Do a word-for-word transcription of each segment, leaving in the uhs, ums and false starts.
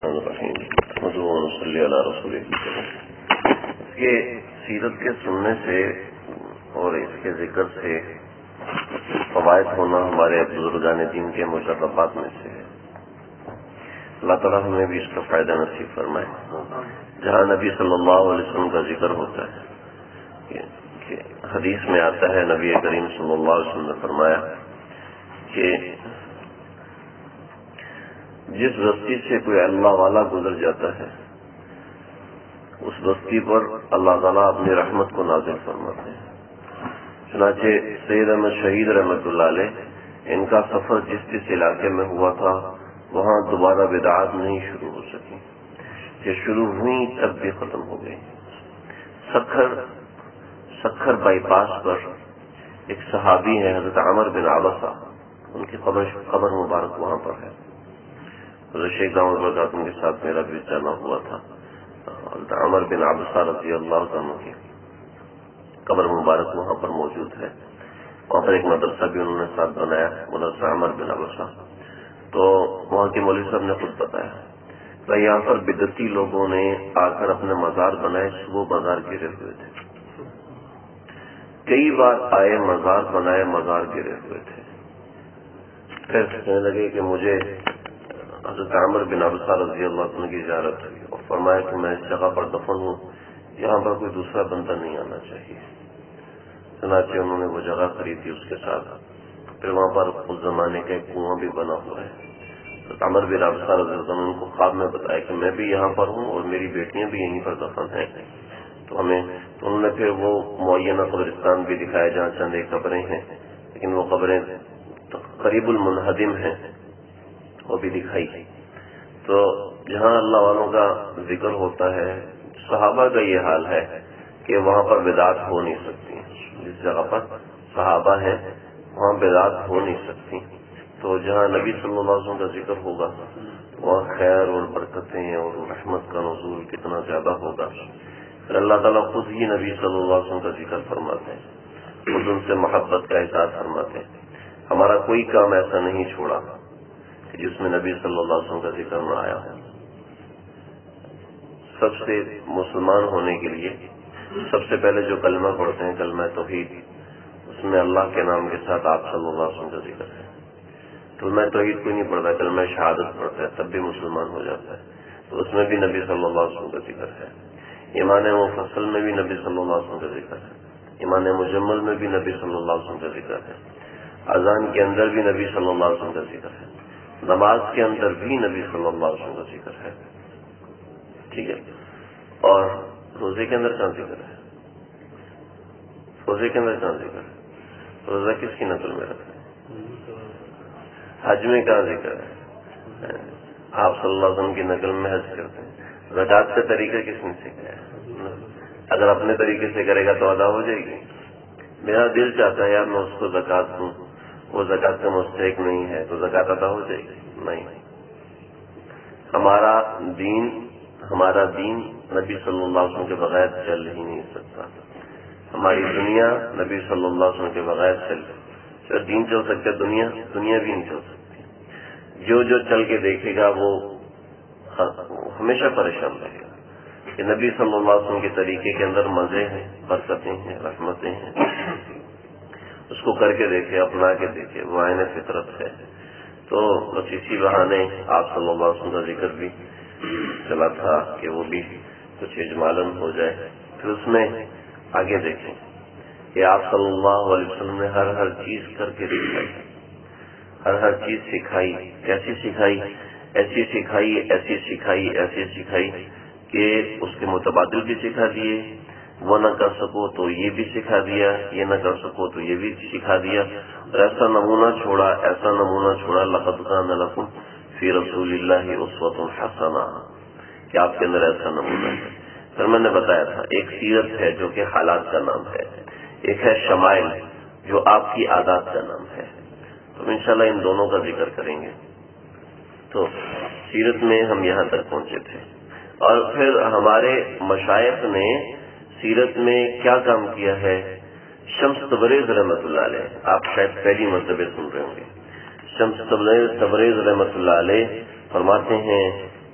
یہ سیرت کے سننے سے اور اس کے ذکر سے فوائد ہونا ہمارے بزرگان دین کے مشرفات میں سے ہے. اللہ تعالیٰ ہمیں بھی اس کا فائدہ نصیب فرمائے. جہاں نبی صلی اللہ علیہ وسلم کا ذکر ہوتا ہے کہ حدیث میں آتا ہے نبی کریم صلی اللہ علیہ وسلم نے فرمایا کہ جس بستی سے کوئی اللہ والا گزر جاتا ہے اس بستی پر اللہ تعالیٰ اپنی رحمت کو نازل فرماتے ہیں. چنانچہ سید احمد شہید رحمۃ اللہ علیہ ان کا سفر جس جس علاقے میں ہوا تھا وہاں دوبارہ بدعات نہیں شروع ہو سکی. یہ شروع ہوئی تب بھی ختم ہو گئی. سکھر سکھر بائی پاس پر ایک صحابی ہے حضرت عمر بن عبسہ، ان کی قبر قبر مبارک وہاں پر ہے. حضرت شیخ دامت برکاتہ کے ساتھ میرا بھی جانا ہوا تھا. حضرت عمر بن عبسہ رضی اللہ عنہ کی قبر مبارک وہاں پر موجود ہے. وہاں پر ایک مدرسہ بھی انہوں نے ساتھ بنایا، مدرسہ عمر بن عبسہ. تو وہاں کے مولوی صاحب نے خود بتایا کہ یہاں پر بدعتی لوگوں نے آ کر اپنے مزار بنائے، صبح مزار گرے ہوئے تھے. کئی بار آئے، مزار بنائے، مزار گرے ہوئے تھے. پھر کہنے لگے کہ مجھے حضرت عمر بن عبسہ رضی اللہ عنہ کی زیارت ہوئی اور فرمایا کہ میں اس جگہ پر دفن ہوں، یہاں پر کوئی دوسرا بندہ نہیں آنا چاہیے. چنانچہ انہوں نے وہ جگہ خریدی اس کے ساتھ. پھر وہاں پر اس زمانے کا ایک کنواں بھی بنا ہوا ہے. حضرت عمر بن عبسہ رضی اللہ عنہ کو خواب میں بتایا کہ میں بھی یہاں پر ہوں اور میری بیٹیاں بھی یہیں پر دفن ہیں. تو ہمیں تو انہوں نے پھر وہ معینہ قبرستان بھی دکھایا جہاں چند ایک قبریں ہیں، لیکن وہ قبریں قریب المنہدم ہیں، وہ بھی دکھائی. تو جہاں اللہ والوں کا ذکر ہوتا ہے، صحابہ کا یہ حال ہے کہ وہاں پر بدعات ہو نہیں سکتی. جس جگہ پر صحابہ ہیں وہاں بدعات ہو نہیں سکتی. تو جہاں نبی صلی اللہ علیہ وسلم کا ذکر ہوگا وہاں خیر اور برکتیں اور رحمت کا نزول کتنا زیادہ ہوگا. پھر اللہ تعالیٰ خود ہی نبی صلی اللہ علیہ وسلم کا ذکر فرماتے ہیں، خود ان سے محبت کا احساس فرماتے ہیں. ہمارا کوئی کام ایسا نہیں چھوڑا کہ جس میں نبی صلی اللہ علیہ وسلم کا ذکر نہ آیا ہو. سب سے مسلمان ہونے کے لیے سب سے پہلے جو کلمہ پڑھتے ہیں کلمہ توحید، اس میں اللہ کے نام کے ساتھ آپ صلی اللہ علیہ وسلم کا ذکر ہے. کلمہ توحید کوئی نہیں پڑھتا، کلمہ شہادت پڑھتا ہے تب بھی مسلمان ہو جاتا ہے. تو اس میں بھی نبی صلی اللہ علیہ وسلم کا ذکر ہے. ایمان مفصل میں بھی نبی صلی اللہ علیہ وسلم کا ذکر ہے. ایمان مجمل میں بھی نبی صلی اللہ علیہ وسلم کا ذکر ہے. اذان کے اندر بھی نبی صلی اللہ علیہ وسلم کا ذکر ہے. نماز کے اندر بھی نبی صلی اللہ علیہ وسلم کا ذکر ہے. ٹھیک ہے. اور روزے کے اندر کہاں ذکر ہے؟ روزے کے اندر کہاں ذکر ہے؟ روزہ کس کی نقل میں رکھتے ہیں؟ حج میں کہاں ذکر ہے؟ آپ صلی اللہ علیہ وسلم کی نقل میں حج کرتے ہیں. زکوٰۃ کا طریقہ کس نے سکھایا؟ اگر اپنے طریقے سے کرے گا تو ادا ہو جائے گی. میرا دل چاہتا ہے یار میں اس کو زکوٰۃ دوں، وہ زکوٰۃ کا مستحق نہیں ہے تو زکوٰۃ ادا ہو جائے گی؟ نہیں. ہمارا دین ہمارا دین نبی صلی اللہ علیہ وسلم کے بغیر چل ہی نہیں سکتا. ہماری دنیا نبی صلی اللہ علیہ وسلم کے بغیر چل چل دین چل سکتا ہے، دنیا دنیا بھی نہیں چل سکتی. جو جو چل کے دیکھے گا وہ ہمیشہ پریشان رہے گا کہ نبی صلی اللہ علیہ وسلم کے طریقے کے اندر مزے ہیں، برکتیں ہیں، رحمتیں ہیں. اس کو کر کے دیکھے، اپنا کے دیکھے، وہ عین فطرت ہے. تو بس اسی بہانے آپ صلی اللہ علیہ وسلم کا ذکر بھی چلا تھا کہ وہ بھی کچھ اجمالاً ہو جائے. پھر اس میں آگے دیکھیں کہ آپ صلی اللہ علیہ وسلم نے ہر ہر چیز کر کے دکھائی، ہر ہر چیز سکھائی. کیسی سکھائی؟ ایسی سکھائی ایسی سکھائی ایسی سکھائی کہ اس کے متبادل بھی سکھا دیے. وہ نہ کر سکو تو یہ بھی سکھا دیا، یہ نہ کر سکو تو یہ بھی سکھا دیا. اور ایسا نمونہ چھوڑا ایسا نمونہ چھوڑا لقد کان لکم فی رسول اللہ اسوۃ حسنہ، کہ آپ کے اندر ایسا نمونہ ہے. پھر میں نے بتایا تھا ایک سیرت ہے جو کہ حالات کا نام ہے، ایک ہے شمائل جو آپ کی عادات کا نام ہے. تو انشاءاللہ ان دونوں کا ذکر کریں گے. تو سیرت میں ہم یہاں تک پہنچے تھے. اور پھر ہمارے مشائخ نے سیرت میں کیا کام کیا ہے. شمس تبریز رحمۃ اللہ علیہ، آپ شاید پہلی مرتبہ سن رہے ہوں گے. شمس تبریز رحمۃ اللہ علیہ فرماتے ہیں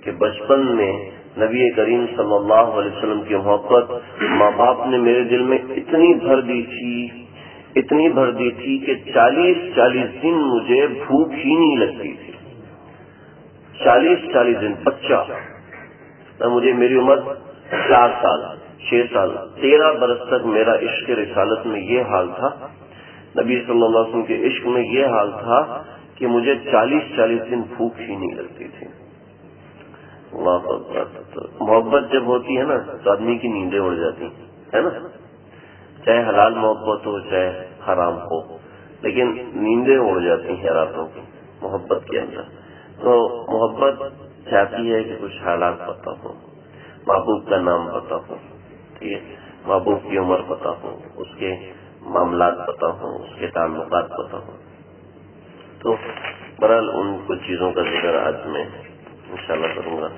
کہ بچپن میں نبی کریم صلی اللہ علیہ وسلم کی محبت ماں باپ نے میرے دل میں اتنی بھر دی تھی اتنی بھر دی تھی کہ چالیس چالیس دن مجھے بھوک ہی نہیں لگتی تھی. چالیس چالیس دن بچہ نہ مجھے میری عمر چار سال چھ سال تیرہ برس تک میرا عشق رسالت میں یہ حال تھا, نبی صلی اللہ علیہ وسلم کے عشق میں یہ حال تھا کہ مجھے چالیس چالیس دن بھوک ہی نہیں لگتی تھی. اللہ اکبر. محبت جب ہوتی ہے نا تو آدمی کی نیندیں اڑ جاتی ہے نا, چاہے حلال محبت ہو چاہے حرام ہو, لیکن نیندیں اڑ جاتی ہیں راتوں کی محبت کے اندر. تو محبت چاہتی ہے کہ کچھ حالات پتہ ہو, محبوب کا نام پتہ ہو, ٹھیک ہے, محبوب کی عمر پتہ ہو, اس کے معاملات پتہ ہو, اس کے تعلقات پتہ ہو. تو بہرحال ان کچھ چیزوں کا ذکر آج میں انشاءاللہ کروں گا.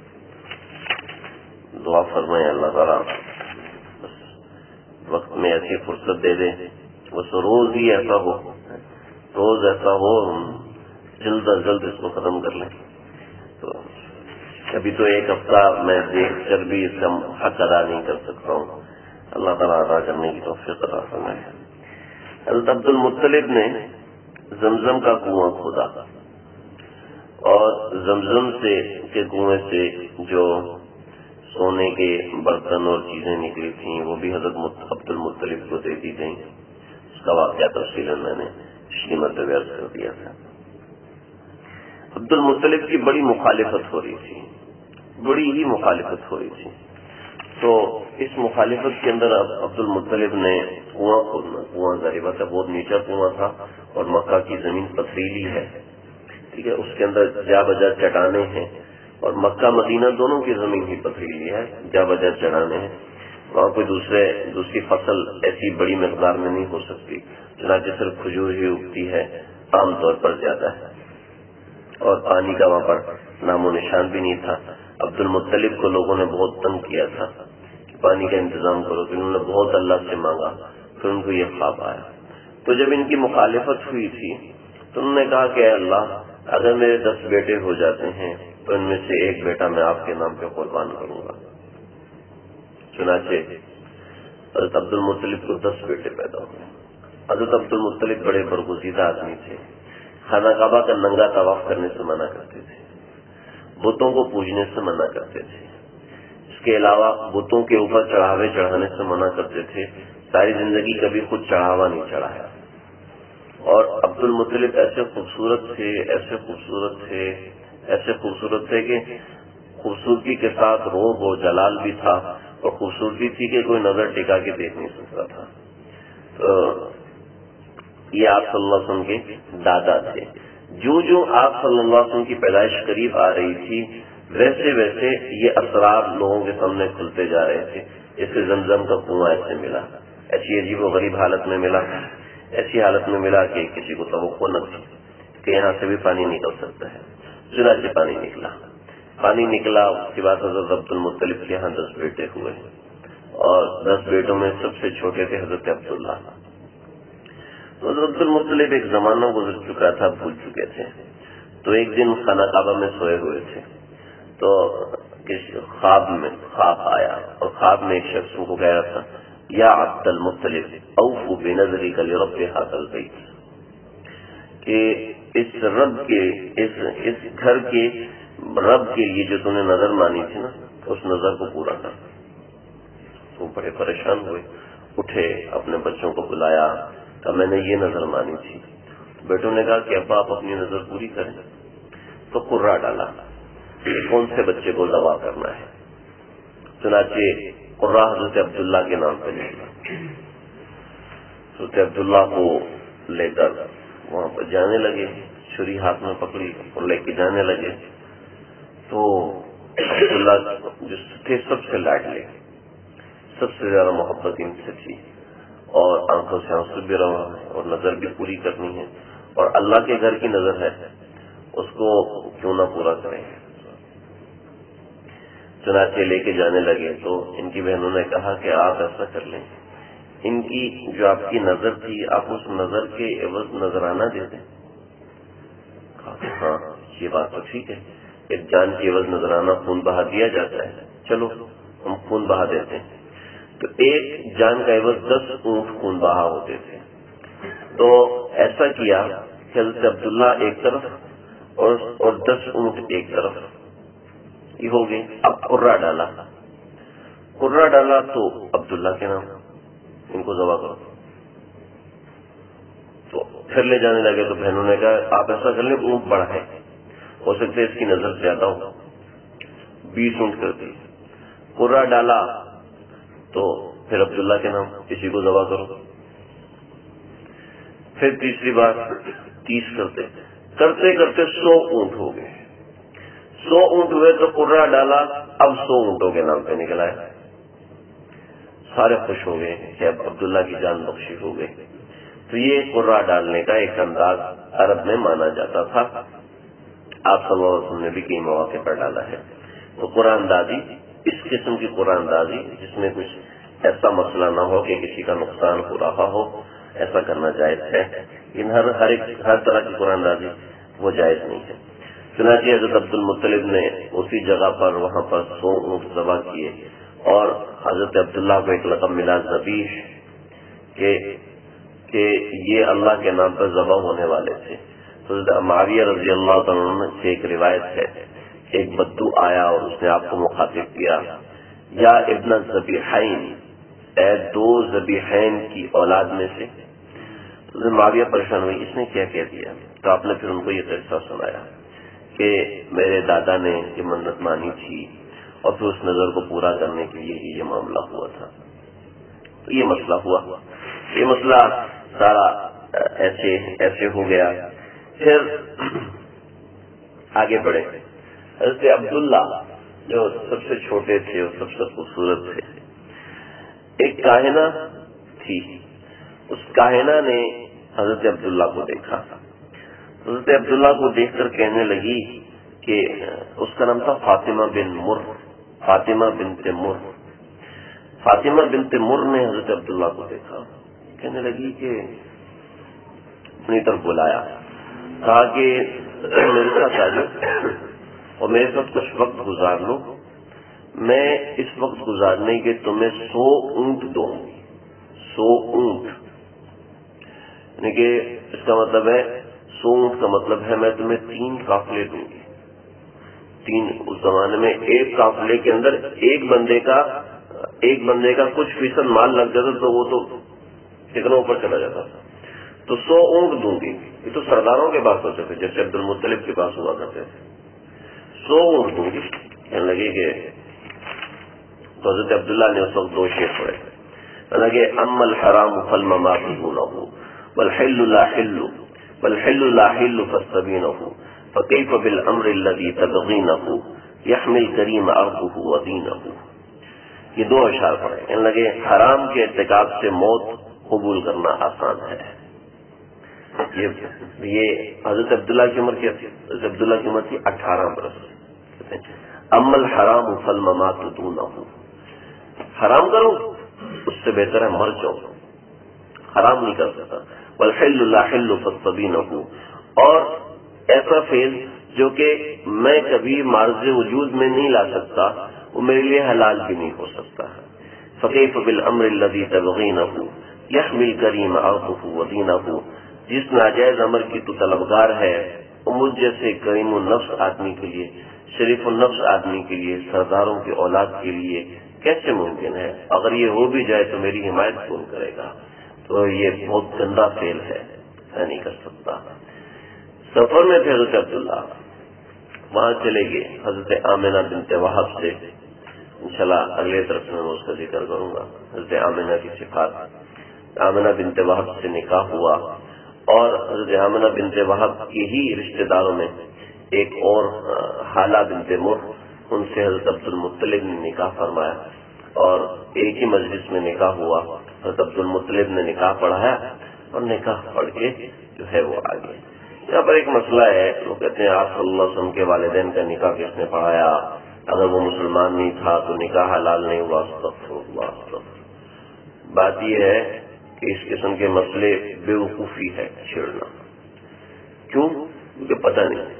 دعا فرمائے اللہ تعالیٰ بس وقت میں ایسی فرصت دے دے, بس روز ہی ایسا ہو, روز ایسا ہو جلد از جلد اس کو ختم کر لیں. تو ابھی تو ایک ہفتہ میں دیکھ کر بھی اس کا حق ادا نہیں کر سکتا ہوں, اللہ تعالیٰ ادا کرنے کی توفیق عطا فرمائے. حضرت عبد المطلب نے زمزم کا کنواں کھودا اور زمزم سے کے کنویں سے جو سونے کے برتن اور چیزیں نکلی تھیں وہ بھی حضرت عبد المطلب کو دے دی گئیں. اس کا واقعہ تفصیل میں نے پچھلی مرتبہ عرض کر دیا تھا. عبد المطلب کی بڑی مخالفت ہو رہی تھی, بڑی ہی مخالفت ہو رہی تھی. تو اس مخالفت کے اندر عبد المطلب نے کنواں کھودنا, کنواں ظاہر بات ہے بہت نیچا کنواں تھا اور مکہ کی زمین پتھریلی ہے, ٹھیک ہے, اس کے اندر جا بجا چٹانیں ہیں اور مکہ مدینہ دونوں کی زمین ہی پتھریلی ہے, جا بجا چٹانیں ہیں. وہاں کوئی دوسرے دوسری فصل ایسی بڑی مقدار میں نہیں ہو سکتی, چنانچہ صرف کھجور ہی اگتی ہے عام طور پر زیادہ ہے, اور پانی کا وہاں پر نام و نشان بھی نہیں تھا. عبد المطلب کو لوگوں نے بہت تنگ کیا تھا کہ پانی کا انتظام کرو, پھر انہوں نے بہت اللہ سے مانگا, پھر ان کو یہ خواب آیا. تو جب ان کی مخالفت ہوئی تھی تو انہوں نے کہا کہ اے اللہ, اگر میرے دس بیٹے ہو جاتے ہیں تو ان میں سے ایک بیٹا میں آپ کے نام پہ قربان کروں گا. چنانچہ حضرت عبد المطلب کو دس بیٹے پیدا ہوئے. حضرت عبد المطلب بڑے برگزیدہ آدمی تھے, خانہ کعبہ کا ننگا طواف کرنے سے منع کرتے تھے, بتوں کو پوجنے سے منع کرتے تھے, اس کے علاوہ بتوں کے اوپر چڑھاوے چڑھانے سے منع کرتے تھے. ساری زندگی کبھی خود چڑھاوا نہیں چڑھایا. اور عبد المطلب ایسے خوبصورت تھے, ایسے خوبصورت تھے, ایسے خوبصورت تھے کہ خوبصورتی کے ساتھ روب و جلال بھی تھا, اور خوبصورتی تھی کہ کوئی نظر ٹکا کے دیکھ نہیں سکتا تھا. تو یہ آپ صلی اللہ علیہ وسلم کے دادا تھے. جو جو آپ صلی اللہ علیہ وسلم کی پیدائش قریب آ رہی تھی ویسے ویسے یہ اسرار لوگوں کے سامنے کھلتے جا رہے تھے. جیسے زمزم کا کنواں ایسے ملا, ایسی عجیب و غریب حالت میں ملا, ایسی حالت میں ملا کہ کسی کو توقع نہ تھی کہ یہاں سے بھی پانی نکل سکتا ہے. چنانچہ پانی نکلا, پانی نکلا. اس کے بعد حضرت عبد المطلب کے یہاں دس بیٹے ہوئے, اور دس بیٹوں میں سب سے چھوٹے تھے حضرت عبداللہ. تو حضرت عبد المطلب ایک زمانہ گزر چکا تھا, بھول چکے تھے. تو ایک دن خانہ کعبہ میں سوئے ہوئے تھے, تو خواب میں خواب آیا, اور خواب میں ایک شخص کو کہہ رہا تھا, یا عبد المطلب اوفو بنظرک لرب ھذا البیت, کہ اس رب کے اس اس گھر کے رب کے لیے جو تم نے نظر مانی تھی نا, اس نظر کو پورا کر. وہ بڑے پریشان ہوئے, اٹھے, اپنے بچوں کو بلایا, کہ میں نے یہ نظر مانی تھی. بیٹوں نے کہا کہ ابا آپ اپنی نظر پوری کریں. تو قرہ ڈالا کون سے بچے کو ذبح کرنا ہے. چنانچہ قرہ حضرت عبداللہ کے نام پہ نکلا. حضرت عبداللہ کو لے کر وہاں پر جانے لگے, چھری ہاتھ میں پکڑی اور لے کے جانے لگے. تو عبداللہ جو تھے سب سے لاڈلے, سب سے زیادہ محبت ان سے تھی, اور آنکھوں سے آنسو بھی رہا ہے, اور نظر بھی پوری کرنی ہے, اور اللہ کے گھر کی نظر ہے, اس کو کیوں نہ پورا کریں. چنانچہ لے کے جانے لگے. تو ان کی بہنوں نے کہا کہ آپ ایسا کر لیں, ان کی جو آپ کی نظر تھی آپ اس نظر کے عوض نذرانہ دے دیں. کہا کہ ہاں یہ بات تو ٹھیک ہے, ایک جان کی عوض نذرانہ خون بہا دیا جاتا ہے، چلو ہم خون بہا دیتے ہیں، تو ایک جان کا عوض دس اونٹ خون بہا ہوتے تھے. تو ایسا کیا کہ حضرت عبداللہ ایک طرف اور اور دس اونٹ ایک طرف، یہ ہو گئے. اب قرہ ڈالا قرہ ڈالا تو عبداللہ کے نام، ان کو ذبح کرو. تو پھر لے جانے لگے تو بہنوں نے کہا آپ ایسا کر لیں، اونٹ بڑا ہے، ہو سکتا ہے اس کی نظر زیادہ ہو. بیس اونٹ کر دی. قرہ ڈالا تو پھر عبداللہ کے نام، کسی کو ذبح کرو. پھر تیسری بار تیس کرتے کرتے کرتے سو اونٹ ہو گئے. سو اونٹ ہوئے تو قرہ ڈالا، اب سو اونٹوں کے نام پہ نکلا ہے. سارے خوش ہو گئے کہ اب عبداللہ کی جان بخشی ہو گئی. تو یہ قرہ ڈالنے کا ایک انداز عرب میں مانا جاتا تھا. آپ صلی اللہ علیہ وسلم نے بھی کئی مواقع پر ڈالا ہے. تو قرآن اندازی، اس قسم کی قرآن اندازی جس میں کچھ ایسا مسئلہ نہ ہو کہ کسی کا نقصان ہو رہا ہو، ایسا کرنا جائز ہے. ان ہر ہر ایک ہر طرح کی قرآن اندازی وہ جائز نہیں ہے. چنانچہ حضرت عبد المطلب نے اسی جگہ پر وہاں پر سو اونٹ ذبح کیے اور حضرت عبداللہ کو ایک لقب ملا ذبیح، کہ کہ یہ اللہ کے نام پر ذبح ہونے والے تھے. تو حضرت معاویہ رضی اللہ عنہ سے ایک روایت ہے، ایک بدو آیا اور اس نے آپ کو مخاطب کیا، یا ابن ذبیحین، اے دو ذبیحین کی اولاد میں سے. تو معاویہ پریشان ہوئی، اس نے کیا کہہ دیا؟ تو آپ نے پھر ان کو یہ قصہ سنایا کہ میرے دادا نے یہ منت مانی تھی اور پھر اس نظر کو پورا کرنے کے لیے ہی یہ معاملہ ہوا تھا. تو یہ مسئلہ ہوا، یہ مسئلہ سارا ایسے ایسے ہو گیا. پھر آگے بڑھے. حضرت عبداللہ جو سب سے چھوٹے تھے اور سب سے خوبصورت تھے، ایک کاہنہ تھی. اس کاہنہ نے حضرت عبداللہ کو دیکھا. حضرت عبداللہ کو دیکھ کر کہنے لگی کہ اس کا نام تھا فاطمہ بن مر، فاطمہ بنت مر. فاطمہ بنت مر نے حضرت عبداللہ کو دیکھا، کہنے لگی کہ اپنی طرف بلایا، کہا کہ میرے ساتھ آ جاؤ اور میرے ساتھ کچھ وقت گزار لو. میں اس وقت گزارنے کے تمہیں سو اونٹ دوں گی. سو اونٹ یعنی کہ اس کا مطلب ہے، سو اونٹ کا مطلب ہے میں تمہیں تین قافلے دوں گی. تین، اس زمانے میں ایک قافلے کے اندر ایک بندے کا ایک بندے کا کچھ فیصد مال لگ جاتا تو وہ تو کتنا اوپر چلا جاتا. تو سو اونٹ دوں گی. یہ تو سرداروں کے پاس ہوتے تھے، جیسے عبد المطلب کے پاس ہوا کرتے تھے. سو اونٹ دوں گی. کہنے لگے کہ تو حضرت عبداللہ نے اس وقت دو شعر پڑھے. کہنے لگے اما الحرام فالممات دونه والحل لا حل والحل لا حل فاستبينه فكيف بالامر الذي تبغينه يحمل الكريم عرضه ودينه. یہ دو اشعار پڑھے. کہنے لگے حرام کے ارتکاب سے موت قبول کرنا آسان ہے. یہ یہ حضرت عبداللہ کی عمر کیا تھی؟ حضرت عبداللہ کی عمر تھی اٹھارہ برس. اما الحرام فالممات دونه، حرام کروں اس سے بہتر ہے مر جاؤں، حرام نہیں کر سکتا. والحل لا حل فاستبينه، اور ایسا فعل جو کہ میں کبھی معرض وجود میں نہیں لا سکتا وہ میرے لیے حلال بھی نہیں ہو سکتا. فكيف بالامر الذي تبغينه يحمل الكريم عرضه ودينه. جس ناجائز امر کی تو طلبگار ہے وہ مجھ جیسے کریم النفس آدمی کے لیے، شریف النفس آدمی کے لیے، سرداروں کی اولاد کے لیے کیسے ممکن ہے؟ اگر یہ ہو بھی جائے تو میری حمایت کون کرے گا؟ تو یہ بہت گندا فعل ہے، میں نہیں کر سکتا. سفر میں تھے حضرت عبداللہ، وہاں چلے گئے حضرت آمنہ بنت وہب سے. انشاءاللہ اگلے طرف میں اس کا ذکر کروں گا. حضرت آمنہ کی صفات. آمنہ بنت وہب سے نکاح ہوا اور حضرت آمنہ بنت وہب کی ہی رشتہ داروں میں ایک اور حالہ بنت مر، ان سے حضرت عبد المطلب نے نکاح فرمایا اور ایک ہی مجلس میں نکاح ہوا. حضرت عبد المطلب نے نکاح پڑھایا اور نکاح پڑھ کے جو ہے وہ آگے. یہاں پر ایک مسئلہ ہے، لوگ کہتے ہیں آپ صلی اللہ علیہ وسلم کے والدین کا نکاح کس نے پڑھایا؟ اگر وہ مسلمان نہیں تھا تو نکاح حلال نہیں ہوا. استغفر اللہ استغفر. بات یہ ہے کہ اس قسم کے مسئلے بے وقوفی ہے چھیڑنا. کیوں؟ کیونکہ پتہ نہیں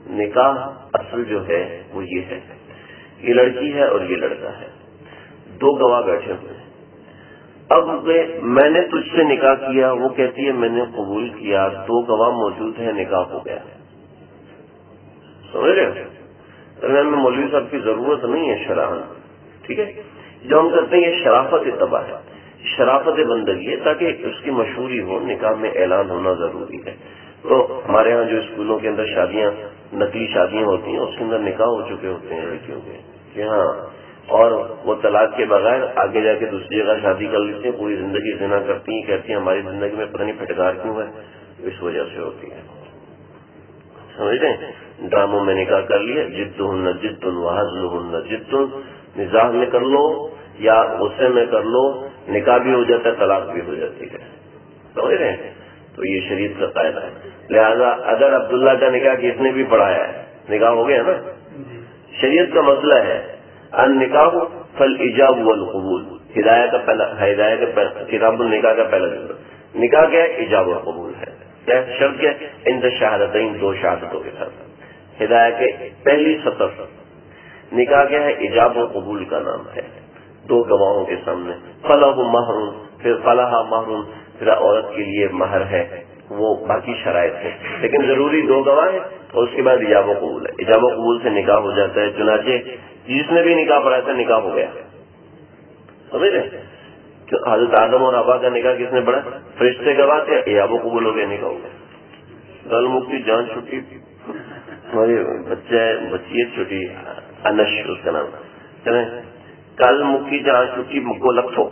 نکاح اصل جو ہے وہ یہ ہے، یہ لڑکی ہے اور یہ لڑکا ہے، دو گواہ بیٹھے ہوئے ہیں۔ اب میں نے تجھ سے نکاح کیا، وہ کہتی ہے میں نے قبول کیا، دو گواہ موجود ہیں، نکاح ہو گیا۔ سمجھ رہے ہو؟ میں مولوی صاحب کی ضرورت نہیں ہے شرح، ٹھیک ہے؟ جو ہم کرتے ہیں یہ شرافت اتباع ہے، شرافت بندگی ہے، تاکہ اس کی مشہوری ہو، نکاح میں اعلان ہونا ضروری ہے۔ تو ہمارے ہاں جو اسکولوں کے اندر شادیاں، نقلی شادیاں ہوتی ہیں، اس کے اندر نکاح ہو چکے ہوتے ہیں لڑکیوں کے، کہ ہاں، اور وہ طلاق کے بغیر آگے جا کے دوسری جگہ شادی کر لیتے ہیں، پوری زندگی زنا کرتی ہیں، کہتی ہیں ہماری زندگی میں پتہ نہیں پھٹکار کیوں ہے، اس وجہ سے ہوتی ہے۔ سمجھ رہے ہیں؟ ڈراموں میں نکاح کر لیا، جد ہن جد وحزل ہن جد، مزاح میں کر لو یا غصے میں کر لو، نکاح بھی ہو جاتا ہے، طلاق بھی ہو جاتی ہے۔ سمجھ رہے ہیں؟ تو یہ شریعت کا قاعدہ ہے۔ لہذا اگر عبداللہ کا نکاح کس نے بھی پڑھایا ہے، نکاح ہو گیا نا۔ شریعت کا مسئلہ ہے النکاح فالایجاب والقبول، ہدایہ کا پہلا، ہدایہ کا پہلا، کتاب النکاح کا پہلا جملہ، نکاح کیا ہے؟ ایجاب اور قبول ہے۔ کیا شرط کیا ہے؟ ان شہادتین، دو شہادتوں کے ساتھ۔ ہدایہ کے پہلی سطر، نکاح کیا ہے؟ ایجاب اور قبول کا نام ہے، دو گواہوں کے سامنے۔ فلاح مہر، پھر فلاح مہر، پھر عورت کے لیے مہر ہے، وہ باقی شرائط ہے، لیکن ضروری دو گواہ ہیں، اور اس کے بعد ایجاب و قبول ہے۔ ایجاب و قبول سے نکاح ہو جاتا ہے۔ چنانچہ جس نے بھی نکاح پڑھایا تھا، نکاح ہو گیا۔ سمجھ رہے؟ حضرت آدم اور حوا کا نکاح کس نے پڑھا؟ فرشتے گواہ تھے، ایجاب و قبول ہو گیا، نکاح ہو گیا۔ کل مفتی جان چھٹی، ہماری بچہ ہے، بچی ہے چھٹی، انش اس کا نام، چلیں کل مکی جان چھٹی مکو لکھو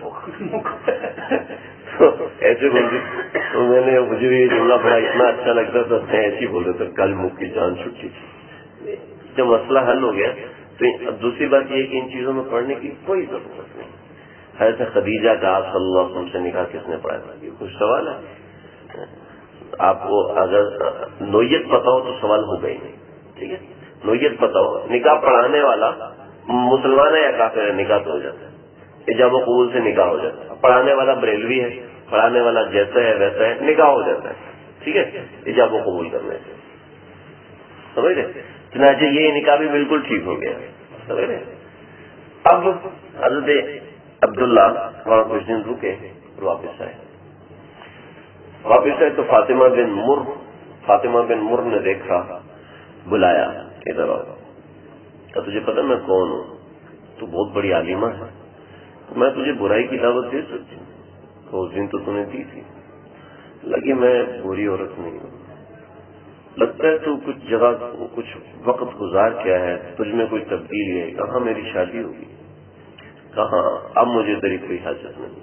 ایسے بولتے، تو میں نے مجھے بھی یہ جملہ پڑھا، اتنا اچھا لگتا تھا، میں ایسے ہی بول رہا تھا، کل مکی جان چھٹی۔ جب مسئلہ حل ہو گیا تو دوسری بات یہ ہے کہ ان چیزوں میں پڑھنے کی کوئی ضرورت نہیں۔ حضرت خدیجہ کا صلی اللہ علیہ وسلم سے نکاح کس نے پڑھا تھا؟ یہ کچھ سوال ہے؟ آپ کو اگر نوعیت پتا ہو تو سوال ہوگا ہی نہیں، ٹھیک ہے؟ نوعیت پتا ہو، نکاح پڑھانے والا مسلمان ہے یا کافر ہے، نکاح تو ہو جاتا ہے، ایجاب و قبول سے نکاح ہو جاتا ہے۔ پڑھانے والا بریلوی ہے، پڑھانے والا جیسا ہے ویسا ہے، نکاح ہو جاتا ہے، ٹھیک ہے، ایجاب و قبول کرنے سے۔ سمجھ رہے؟ چنانچہ یہ نکاح بھی بالکل ٹھیک ہو گیا۔ سمجھ رہے؟ اب حضرت عبداللہ وہاں کچھ دن رکے اور واپس آئے، واپس آئے تو فاطمہ بن مر فاطمہ بن مر نے دیکھا، بلایا، ادھر آؤ، کہ تجھے پتا میں کون ہوں؟ تو بہت بڑی عالمہ ہے، میں تجھے برائی کی دعوت دے سکتی ہوں؟ تو اس دن تو تم نے دی تھی، لگی میں بری عورت نہیں ہوں، لگتا ہے تو کچھ جگہ کچھ وقت گزار کیا ہے، تجھ میں کوئی تبدیلی ہے، کہاں میری شادی ہوگی، کہاں اب مجھے تیری کوئی حاجت نہیں۔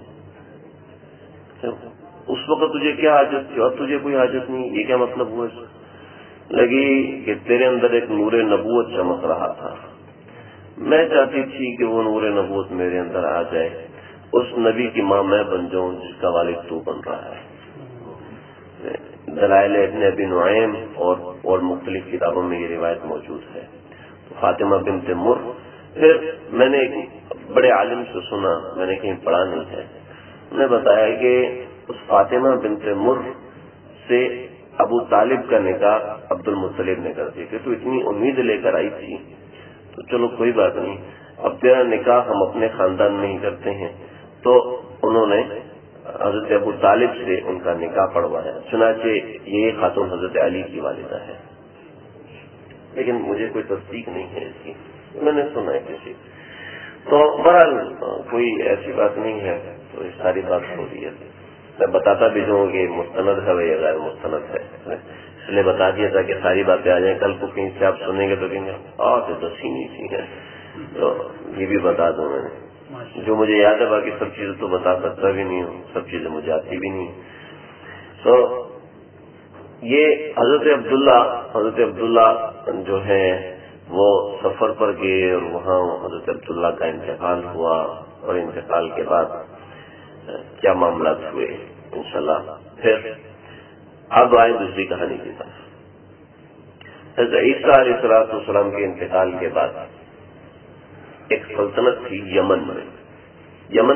اس وقت تجھے کیا حاجت تھی، اب تجھے کوئی حاجت نہیں، یہ کیا مطلب ہوا؟ لگی کہ تیرے اندر ایک نور نبوت چمک رہا تھا، میں چاہتی تھی کہ وہ نور نبوت میرے اندر آ جائے، اس نبی کی ماں میں بن جاؤں جس کا والد تو بن رہا ہے۔ دلائل ابن ابی نعیم اور اور مختلف کتابوں میں یہ روایت موجود ہے۔ تو فاطمہ بنت مر، پھر میں نے ایک بڑے عالم سے سنا، میں نے کہیں پڑھا نہیں ہے، انہوں نے بتایا کہ اس فاطمہ بنت مر سے ابو طالب کا نکاح عبد المطلب نے کر دیا، کہ تو اتنی امید لے کر آئی تھی، تو چلو کوئی بات نہیں، اب تیرا نکاح ہم اپنے خاندان میں ہی کرتے ہیں۔ تو انہوں نے حضرت ابو طالب سے ان کا نکاح پڑھوایا، چنانچہ یہ خاتون حضرت علی کی والدہ ہے، لیکن مجھے کوئی تصدیق نہیں ہے اس کی، میں نے سنا ہے کسی۔ تو بہرحال کوئی ایسی بات نہیں ہے، تو یہ ساری بات ہو رہی ہے، میں بتاتا بھی ہوں کہ مستند ہے یا غیر مستند ہے، اس لیے بتا دیا تھا کہ ساری باتیں آ جائیں، کل کو کہیں سے آپ سنیں گے تو کہیں گے آ تو دس ہی نہیں سی ہے، تو یہ بھی بتا دوں میں نے، جو مجھے یاد ہے، باقی سب چیزیں تو بتا سکتا بھی نہیں ہوں، سب چیزیں مجھے آتی بھی نہیں۔ تو یہ حضرت عبداللہ حضرت عبداللہ جو ہے وہ سفر پر گئے، اور وہاں حضرت عبداللہ کا انتقال ہوا، اور انتقال کے بعد کیا معاملات ہوئے انشاءاللہ پھر اب آئے دوسری کہانی کی طرف۔ حضرت عیسیٰ علیہ الصلوۃ والسلام کے انتقال کے بعد ایک سلطنت تھی یمن میں، یمن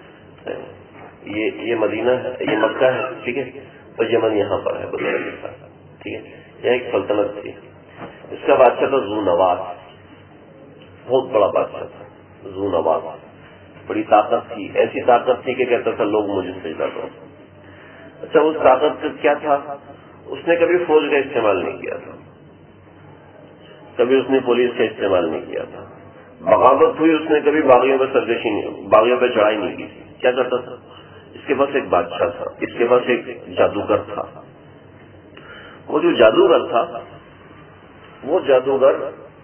یہ یہ مدینہ ہے، یہ مکہ ہے، ٹھیک ہے، اور یمن یہاں پر ہے، ٹھیک ہے، یہ ایک سلطنت تھی۔ اس کا بادشاہ تھا ذو نواس، بہت بڑا بادشاہ تھا ذو نواس، بڑی طاقت تھی، ایسی طاقت تھی کہ کہتا تھا لوگ مجھے سجدہ کرو۔ اچھا اس طاقت کا کیا تھا؟ اس نے کبھی فوج کا استعمال نہیں کیا تھا، کبھی اس نے پولیس کا استعمال نہیں کیا تھا، بغاوت ہوئی اس نے کبھی باغیوں پہ سرکشی نہیں، باغیوں پہ چڑھائی نہیں کی۔ کیا کرتا تھا؟ اس کے پاس ایک بادشاہ تھا، اس کے پاس ایک جادوگر تھا۔ وہ جو جادوگر تھا وہ جادوگر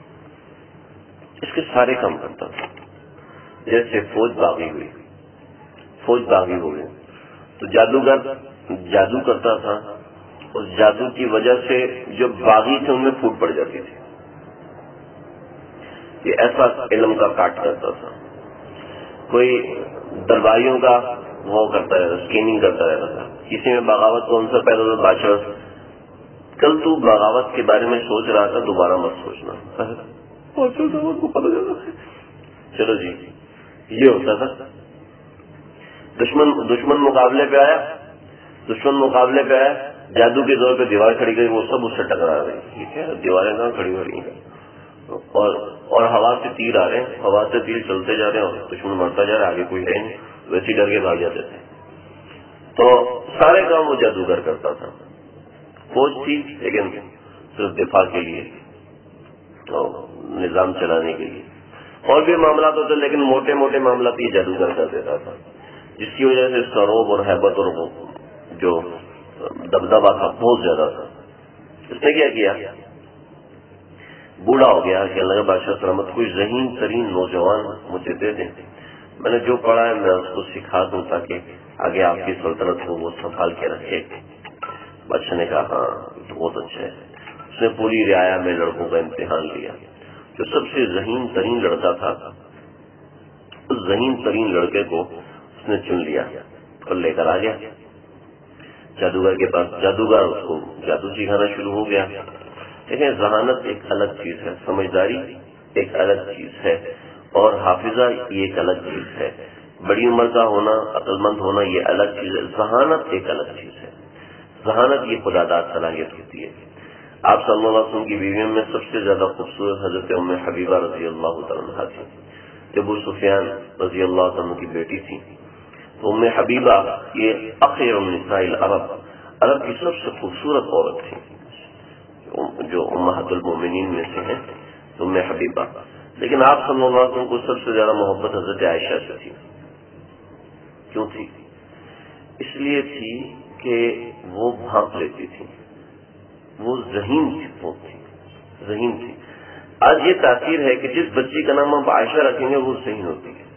اس کے سارے کام کرتا تھا۔ جیسے فوج باغی ہوئی، فوج باغی ہو گئی تو جادوگر جادو کرتا تھا، اس جادو کی وجہ سے جو باغی تھے ان میں پھوٹ پڑ جاتی تھی۔ یہ ایسا علم کا کاٹ کرتا تھا۔ کوئی درباریوں کا وہ کرتا رہتا، اسکیننگ کرتا رہتا تھا، کسی میں بغاوت کون سا پیدا ہوتا بادشاہ، کل تو بغاوت کے بارے میں سوچ رہا تھا، دوبارہ مت سوچنا، کو پتہ چلا۔ چلو جی یہ ہوتا تھا۔ دشمن دشمن مقابلے پہ آیا، دشمن مقابلے پہ آیا، جادو کے زور پہ دیوار کھڑی گئی، وہ سب اس سے ٹکرا رہے ہیں۔ ٹھیک ہے، دیواریں کہاں کھڑی ہو رہی ہیں، اور اور ہوا سے تیر آ رہے ہیں، ہوا سے تیر چلتے جا رہے ہیں، اور دشمن مرتا جا رہا ہے، آگے کوئی ہے نہیں، ویسے ڈر کے بھاگ جاتے تھے۔ تو سارے کام وہ جادوگر کرتا تھا۔ فوج تھی لیکن صرف دفاع کے لیے، تو نظام چلانے کے لیے، اور بھی معاملات ہوتے لیکن موٹے موٹے معاملات یہ جادوگر کر دیتا تھا، جس کی وجہ سے اس کا روب اور ہیبت اور جو دبدبا تھا بہت زیادہ تھا۔ اس نے کیا کیا؟ بوڑھا ہو گیا کہ اللہ کے بادشاہ سلامت کوئی ذہین ترین نوجوان مجھے دے دیں، میں نے جو پڑھا ہے میں اس کو سکھا دوں تاکہ آگے آپ کی سلطنت کو وہ سنبھال کے رکھے۔ بادشاہ نے کہا ہاں تو بہت اچھا ہے۔ اس نے پوری رعایا میں لڑکوں کا امتحان لیا، جو سب سے ذہین ترین لڑکا تھا اس ذہین ترین لڑکے کو اس نے چن لیا اور لے کر آ گیا جادوگر کے پاس۔ جادوگر اس کو جادو سکھانا شروع ہو گیا۔ دیکھیں ذہانت ایک الگ چیز ہے، سمجھداری ایک الگ چیز ہے، اور حافظہ یہ ایک الگ چیز ہے، بڑی عمر کا ہونا، عقل مند ہونا یہ الگ چیز ہے، ذہانت ایک الگ چیز ہے۔ ذہانت یہ خدا داد صلاحیت ہوتی ہے۔ آپ صلی اللہ علیہ وسلم کی بیویوں میں سب سے زیادہ خوبصورت حضرت ام حبیبہ رضی اللہ تعالیٰ عنہا تھی، جو ابو سفیان رضی اللہ تعالیٰ کی بیٹی تھی۔ تو ام حبیبہ یہ اخیر النساء العرب، عرب کی سب سے خوبصورت عورت تھی، جو امہات المومنین میں سے ہیں ام حبیبہ۔ لیکن آپ صلی اللہ علیہ وسلم کو سب سے زیادہ محبت حضرت عائشہ سے تھی۔ کیوں تھی؟ اس لیے تھی کہ وہ بھانپ لیتی تھی، وہ ذہین تھی، وہ تھی ذہین تھی۔ آج یہ تاثیر ہے کہ جس بچی کا نام آپ عائشہ رکھیں گے وہ ذہین ہوتی ہے،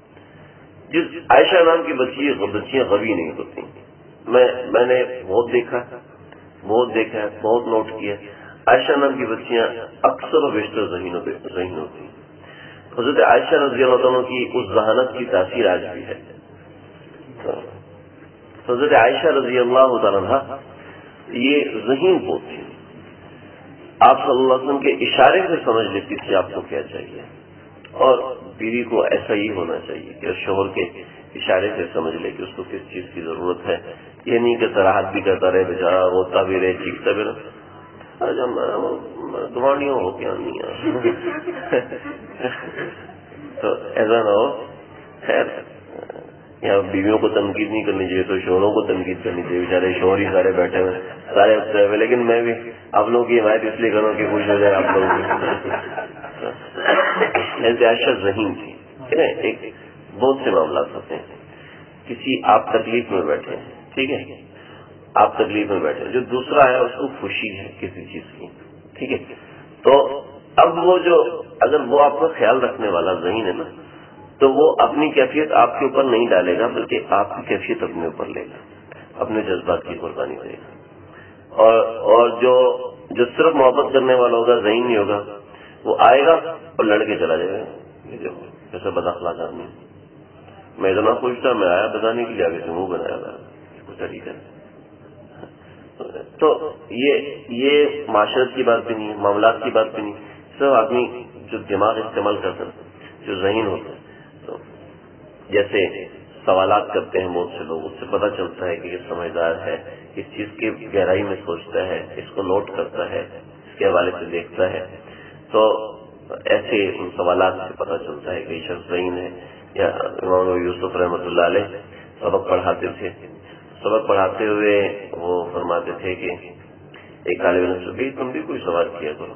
جس عائشہ نام کی بچی بچیاں غبی نہیں ہوتی۔ میں میں نے بہت دیکھا بہت دیکھا ہے، بہت نوٹ کیا، عائشہ نام کی بچیاں اکثر و بیشتر ذہین ہوتی۔ حضرت عائشہ رضی اللہ عنہ کی اس ذہانت کی تاثیر آج بھی ہے۔ حضرت عائشہ رضی اللہ تعالیٰ عنہ یہ ذہین پوت تھی، آپ صلی اللہ علیہ وسلم کے اشارے سے سمجھ لیتی تھی آپ کو کیا چاہیے، اور بیوی کو ایسا ہی ہونا چاہیے کہ شوہر کے اشارے سے سمجھ لے کہ اس کو کس چیز کی ضرورت ہے۔ یہ نہیں کہ تراحت بھی کرتا رہے بیچارہ، روتا بھی رہے، چیختا بھی رہے، دعانیوں ہو کیا نہیں تو ایسا نہ ہو۔ خیر یہاں بیویوں کو تنقید نہیں کرنی چاہیے تو شوہروں کو تنقید کرنی چاہیے، بیچارے شوہر ہی سارے بیٹھے ہوئے سارے اچھے ہوئے، لیکن میں بھی آپ لوگوں کی حمایت اس لیے کروں کہ خوش ہو جائے آپ لوگوں کی۔ عائشہ ذہین تھی۔ ایک بہت سے معاملات ہوتے ہیں، کسی آپ تکلیف میں بیٹھے ہیں، ٹھیک ہے، آپ تکلیف میں بیٹھے، جو دوسرا ہے اس کو خوشی ہے کسی چیز کی، ٹھیک ہے، تو اب وہ جو اگر وہ آپ کا خیال رکھنے والا ذہین ہے نا، تو وہ اپنی کیفیت آپ کے اوپر نہیں ڈالے گا، بلکہ آپ کی کیفیت اپنے اوپر لے گا، اپنے جذبات کی قربانی کرے گا۔ اور اور جو جو صرف محبت کرنے والا ہوگا، ذہین نہیں ہوگا، وہ آئے گا اور لڑ کے چلا جائے گا، جیسے بد اخلاق آدمی۔ میں اتنا خوش تھا، میں آیا بتانے کے لیے، آگے سے منہ بنایا تھا کچھ طریقہ۔ تو یہ یہ معاشرت کی بات بھی نہیں ہے، معاملات کی بات بھی نہیں، سب آدمی جو دماغ استعمال کرتا ہے، جو ذہین ہوتا ہے، تو جیسے سوالات کرتے ہیں بہت سے لوگ، اس سے پتہ چلتا ہے کہ یہ سمجھدار ہے، اس چیز کی گہرائی میں سوچتا ہے، اس کو نوٹ کرتا ہے، اس کے حوالے سے دیکھتا ہے تو ایسے ان سوالات سے پتہ چلتا ہے کہ شخص ذہین ہے. یا امام یوسف رحمۃ اللہ علیہ سبق پڑھاتے تھے. سبق پڑھاتے ہوئے وہ فرماتے تھے کہ ایک طالب علم سے بھی تم بھی کوئی سوال کیا کرو.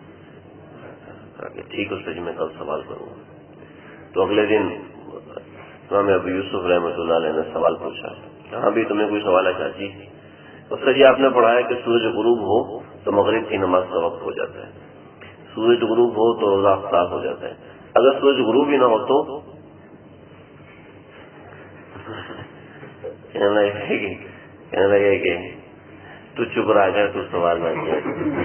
ٹھیک ہے سر میں کل سوال کروں گا. تو اگلے دن امام ابو یوسف رحمۃ اللہ علیہ نے سوال پوچھا. ہاں بھی تمہیں کوئی سوال ہے کیا؟ جی. اس سے جی آپ نے پڑھایا کہ سورج غروب ہو تو مغرب کی نماز کا وقت ہو جاتا ہے, سورج غروب ہو تو روزہ افطار ہو جاتا ہے, اگر سورج غروب ہی نہ ہو تو کہنے لگے کہ کہنے لگے کہ تو چپ رہا کر تو سوال نہ کیا.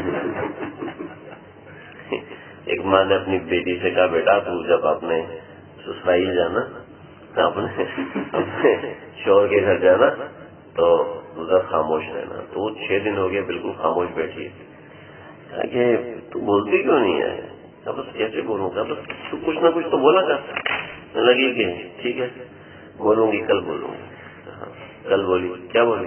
ایک ماں نے اپنی بیٹی سے کہا بیٹا تو جب آپ نے سسرائیل جانا اپنے اپنے شوہر کے گھر جانا تو ادھر خاموش رہنا. تو وہ چھ دن ہو گئے بالکل خاموش بیٹھی ہے کہ تو بولتی کیوں نہیں ہے؟ بس کیسے بولوں گا, بس تو کچھ نہ کچھ تو بولا کر. لگی کہ ٹھیک ہے بولوں گی, کل بولوں گی. کل بولی. کیا بولی؟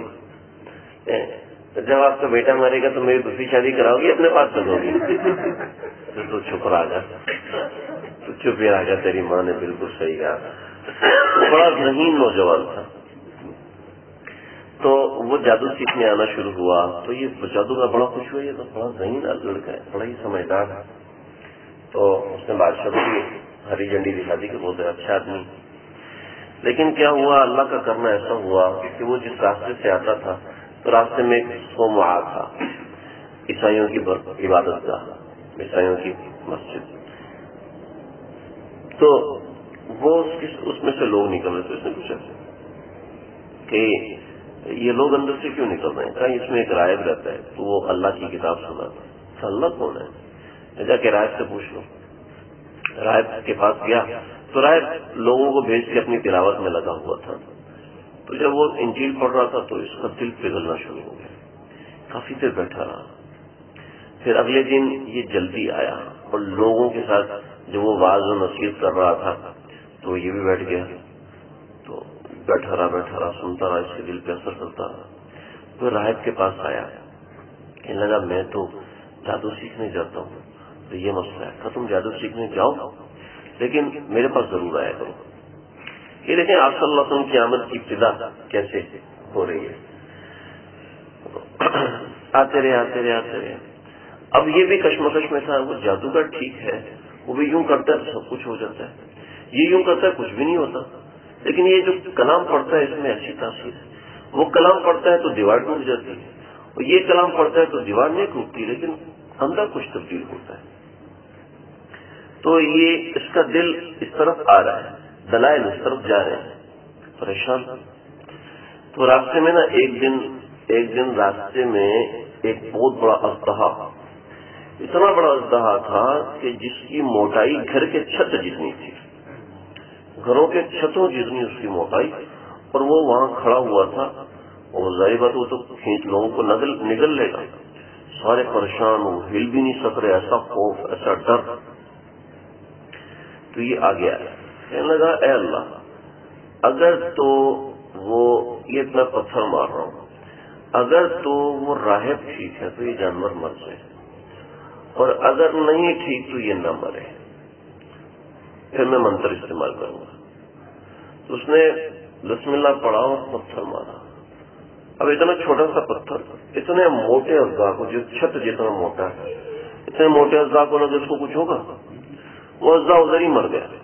جب آپ کا بیٹا مرے گا تو میری دوسری شادی کراؤ گی اپنے پاس کرو گی. تو چپ رہا گا, تو چپ ہی رہا گا. تیری ماں نے بالکل صحیح کہا. بڑا ذہین نوجوان تھا. تو وہ جادو سیکھنے آنا شروع ہوا تو یہ جادو کا بڑا خوش ہوا. یہ تو بڑا ذہین لڑکا ہے, بڑا ہی سمجھدار ہے. تو اس نے بادشاہ کو ہری جھنڈی دکھا دی کہ بہت اچھا آدمی. لیکن کیا ہوا, اللہ کا کرنا ایسا ہوا کہ وہ جس راستے سے آتا تھا تو راستے میں ایک صومعہ تھا, عیسائیوں کی عبادت گاہ, عیسائیوں کی مسجد. تو وہ اس میں سے لوگ نکل رہے تھے. اس نے پوچھا کہ یہ لوگ اندر سے کیوں نکل رہے ہیں؟ کہا اس میں ایک راہب رہتا ہے تو وہ اللہ کی کتاب سناتا. اللہ کون ہے؟ جا کے راہب سے پوچھ لو. راہب کے پاس گیا تو راہب لوگوں کو بھیج کے اپنی تلاوت میں لگا ہوا تھا. تو جب وہ انجیل پڑھ رہا تھا تو اس کا دل پگھلنا شروع ہو گیا. کافی دیر بیٹھا رہا. پھر اگلے دن یہ جلدی آیا اور لوگوں کے ساتھ جب وہ واعظ و نصیحت کر رہا تھا تو یہ بھی بیٹھ گیا. تو بیٹھا رہا بیٹھا رہا سنتا رہا, اس کے دل پہ اثر کرتا رہا. تو راہب کے پاس آیا, کہنے لگا میں تو جادو سیکھنے جاتا ہوں تو یہ مسئلہ ہے. کہ تم جادو سیکھنے جاؤ لیکن میرے پاس ضرور آیا کرو. یہ دیکھیں آپ صلی اللہ علیہ وسلم کی آمد کی ابتدا کیسے ہو رہی ہے. آتے رہے آتے رہے آتے رہے. اب یہ بھی کشمکش میں تھا. وہ جادوگر ٹھیک ہے, وہ بھی یوں کرتا ہے تو سب کچھ ہو جاتا ہے, یہ یوں کرتا ہے کچھ بھی نہیں ہوتا. لیکن یہ جو کلام پڑھتا ہے اس میں ایسی تاثیر ہے. وہ کلام پڑھتا ہے تو دیوار ٹوٹ جاتی ہے, اور یہ کلام پڑھتا ہے تو دیوار نہیں ٹوٹتی لیکن اندر کچھ تبدیل ہوتا ہے. تو یہ اس کا دل اس طرف آ رہا ہے, دلائل اس طرف جا رہے ہیں, پریشان. تو راستے میں نا ایک دن ایک دن راستے میں ایک بہت بڑا اژدہا, اتنا بڑا اژدہا تھا کہ جس کی موٹائی گھر کے چھت جتنی تھی, گھروں کے چھتوں جتنی اس کی موٹائی, اور وہ وہاں کھڑا ہوا تھا. اور ظاہر بات وہ تو کھینچ لوگوں کو نگل لے گا. سارے پریشان, وہ ہل بھی نہیں سک رہے, ایسا خوف ایسا ڈر. تو یہ آ گیا, کہنے لگا اے اللہ اگر تو وہ یہ اتنا پتھر مار رہا ہوں, اگر تو وہ راہب ٹھیک ہے تو یہ جانور مر جائے, اور اگر نہیں ٹھیک تو یہ نہ مرے, پھر میں منتر استعمال کروں گا. تو اس نے بسم اللہ پڑھا اور پتھر مارا. اب اتنا چھوٹا سا پتھر اتنے موٹے اژدہا کو, جو چھت جتنا موٹا ہے, اتنے موٹے اژدہا کو لگے اس کو کچھ ہوگا, وہ اژدہا ادھر ہی مر گیا.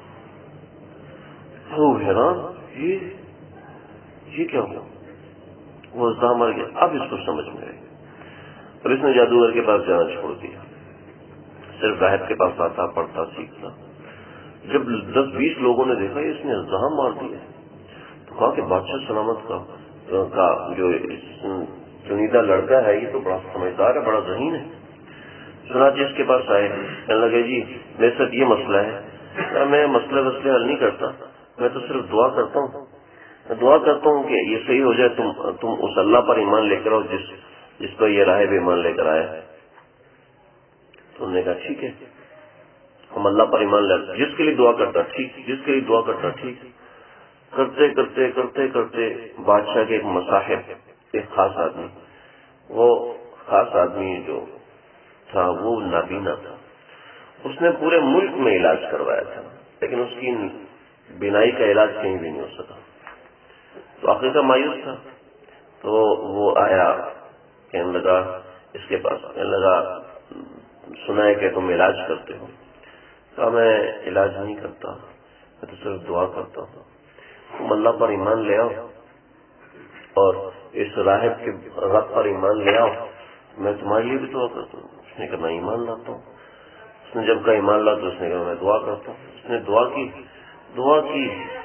وہ حیران, یہ یہ کیا ہوا؟ وہ اژدہا مر گیا. اب اس کو سمجھ میں آئی. اب اس نے جادوگر کے پاس جانا چھوڑ دیا, صرف راہب کے پاس آتا پڑھتا سیکھتا. جب دس بیس لوگوں نے دیکھا اس نے اژدہا مار دیا تو کہا کہ بادشاہ سلامت کا کا جو چنیدہ لڑکا ہے یہ تو بڑا سمجھدار ہے, بڑا ذہین ہے. چنانچہ اس کے پاس آئے, کہنے لگے جی میرے ساتھ یہ مسئلہ ہے. میں مسئلے وسلے حل نہیں کرتا, میں تو صرف دعا کرتا ہوں. میں دعا کرتا ہوں کہ یہ صحیح ہو جائے, تم تم اس اللہ پر ایمان لے کر آؤ جس جس پر یہ راہب ایمان لے کر آیا. تو انہوں نے کہا ٹھیک ہے ہم اللہ پر ایمان لے, جس کے لیے دعا کرتا ٹھیک, جس کے لیے دعا کرتا ٹھیک. کرتے کرتے کرتے کرتے بادشاہ کے ایک مصاحب, ایک خاص آدمی, وہ خاص آدمی جو تھا وہ نابینا تھا، اس نے پورے ملک میں علاج کروایا تھا، لیکن اس کی بینائی کا علاج کہیں بھی نہیں ہو سکا، تو آخر کا مایوس تھا، تو وہ آیا کہنے لگا اس کے پاس، کہنے لگا سنا ہے کہ تم علاج کرتے ہو، کہا میں علاج نہیں کرتا، میں تو صرف دعا کرتا ہوں، تم اللہ پر ایمان لے آؤ اور اس راہب کے رب پر ایمان لے آؤ، میں تمہارے لیے بھی دعا کرتا ہوں۔ اس نے کہا میں ایمان لاتا ہوں۔ اس نے جب کہا ایمان لا تو اس نے کہا میں دعا کرتا ہوں۔ اس نے دعا کی دعا کی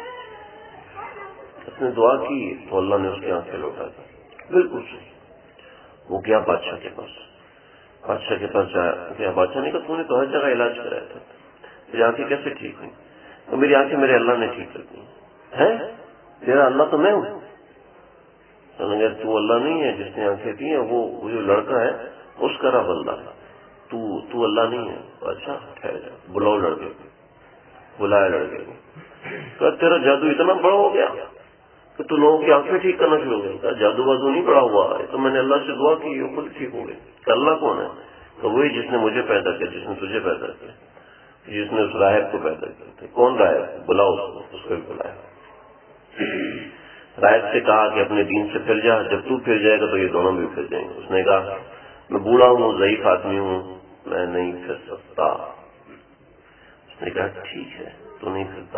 اس نے دعا کی تو اللہ نے اس کی آنکھیں لوٹا دی، بالکل صحیح۔ وہ گیا بادشاہ کے پاس، بادشاہ کے پاس گیا، بادشاہ نے کہا تو نے تو ہر جگہ علاج کرایا تھا، میری آنکھیں کیسے ٹھیک ہوئی؟ تو میری آنکھیں میرے اللہ نے ٹھیک کر دی ہیں، تیرا اللہ تو میں ہوں۔ اگر تو اللہ نہیں ہے جس نے آنکھیں دی ہیں، وہ جو لڑکا ہے اس کا رب اللہ ہے، تو تو اللہ نہیں ہے۔ اچھا ٹھہر جا، بلاؤ لڑکے کو، بلایا لڑکے کو، کہا تیرا جادو اتنا بڑا ہو گیا کہ تو لوگوں کی آنکھیں ٹھیک کرنا شروع ہو گئی۔ کہا جادو بازو نہیں بڑا ہوا ہے، تو میں نے اللہ سے دعا کی وہ خود ٹھیک ہو گئی۔ کہ اللہ کون ہے؟ تو وہی جس نے مجھے پیدا کیا، جس نے تجھے پیدا کیا، جس نے اس راہب کو پیدا کیا تھا۔ کون راہب؟ بلاؤ اس کو، اس کو بھی بلایا۔ راہب سے کہا کہ اپنے دین سے پھر جا، جب تو پھر جائے گا تو یہ دونوں بھی پھر جائیں گے۔ اس نے کہا میں بوڑھا ہوں، ضعیف آدمی ہوں، میں نہیں پھر سکتا۔ اس نے کہا ٹھیک ہے تو نہیں پھرتا۔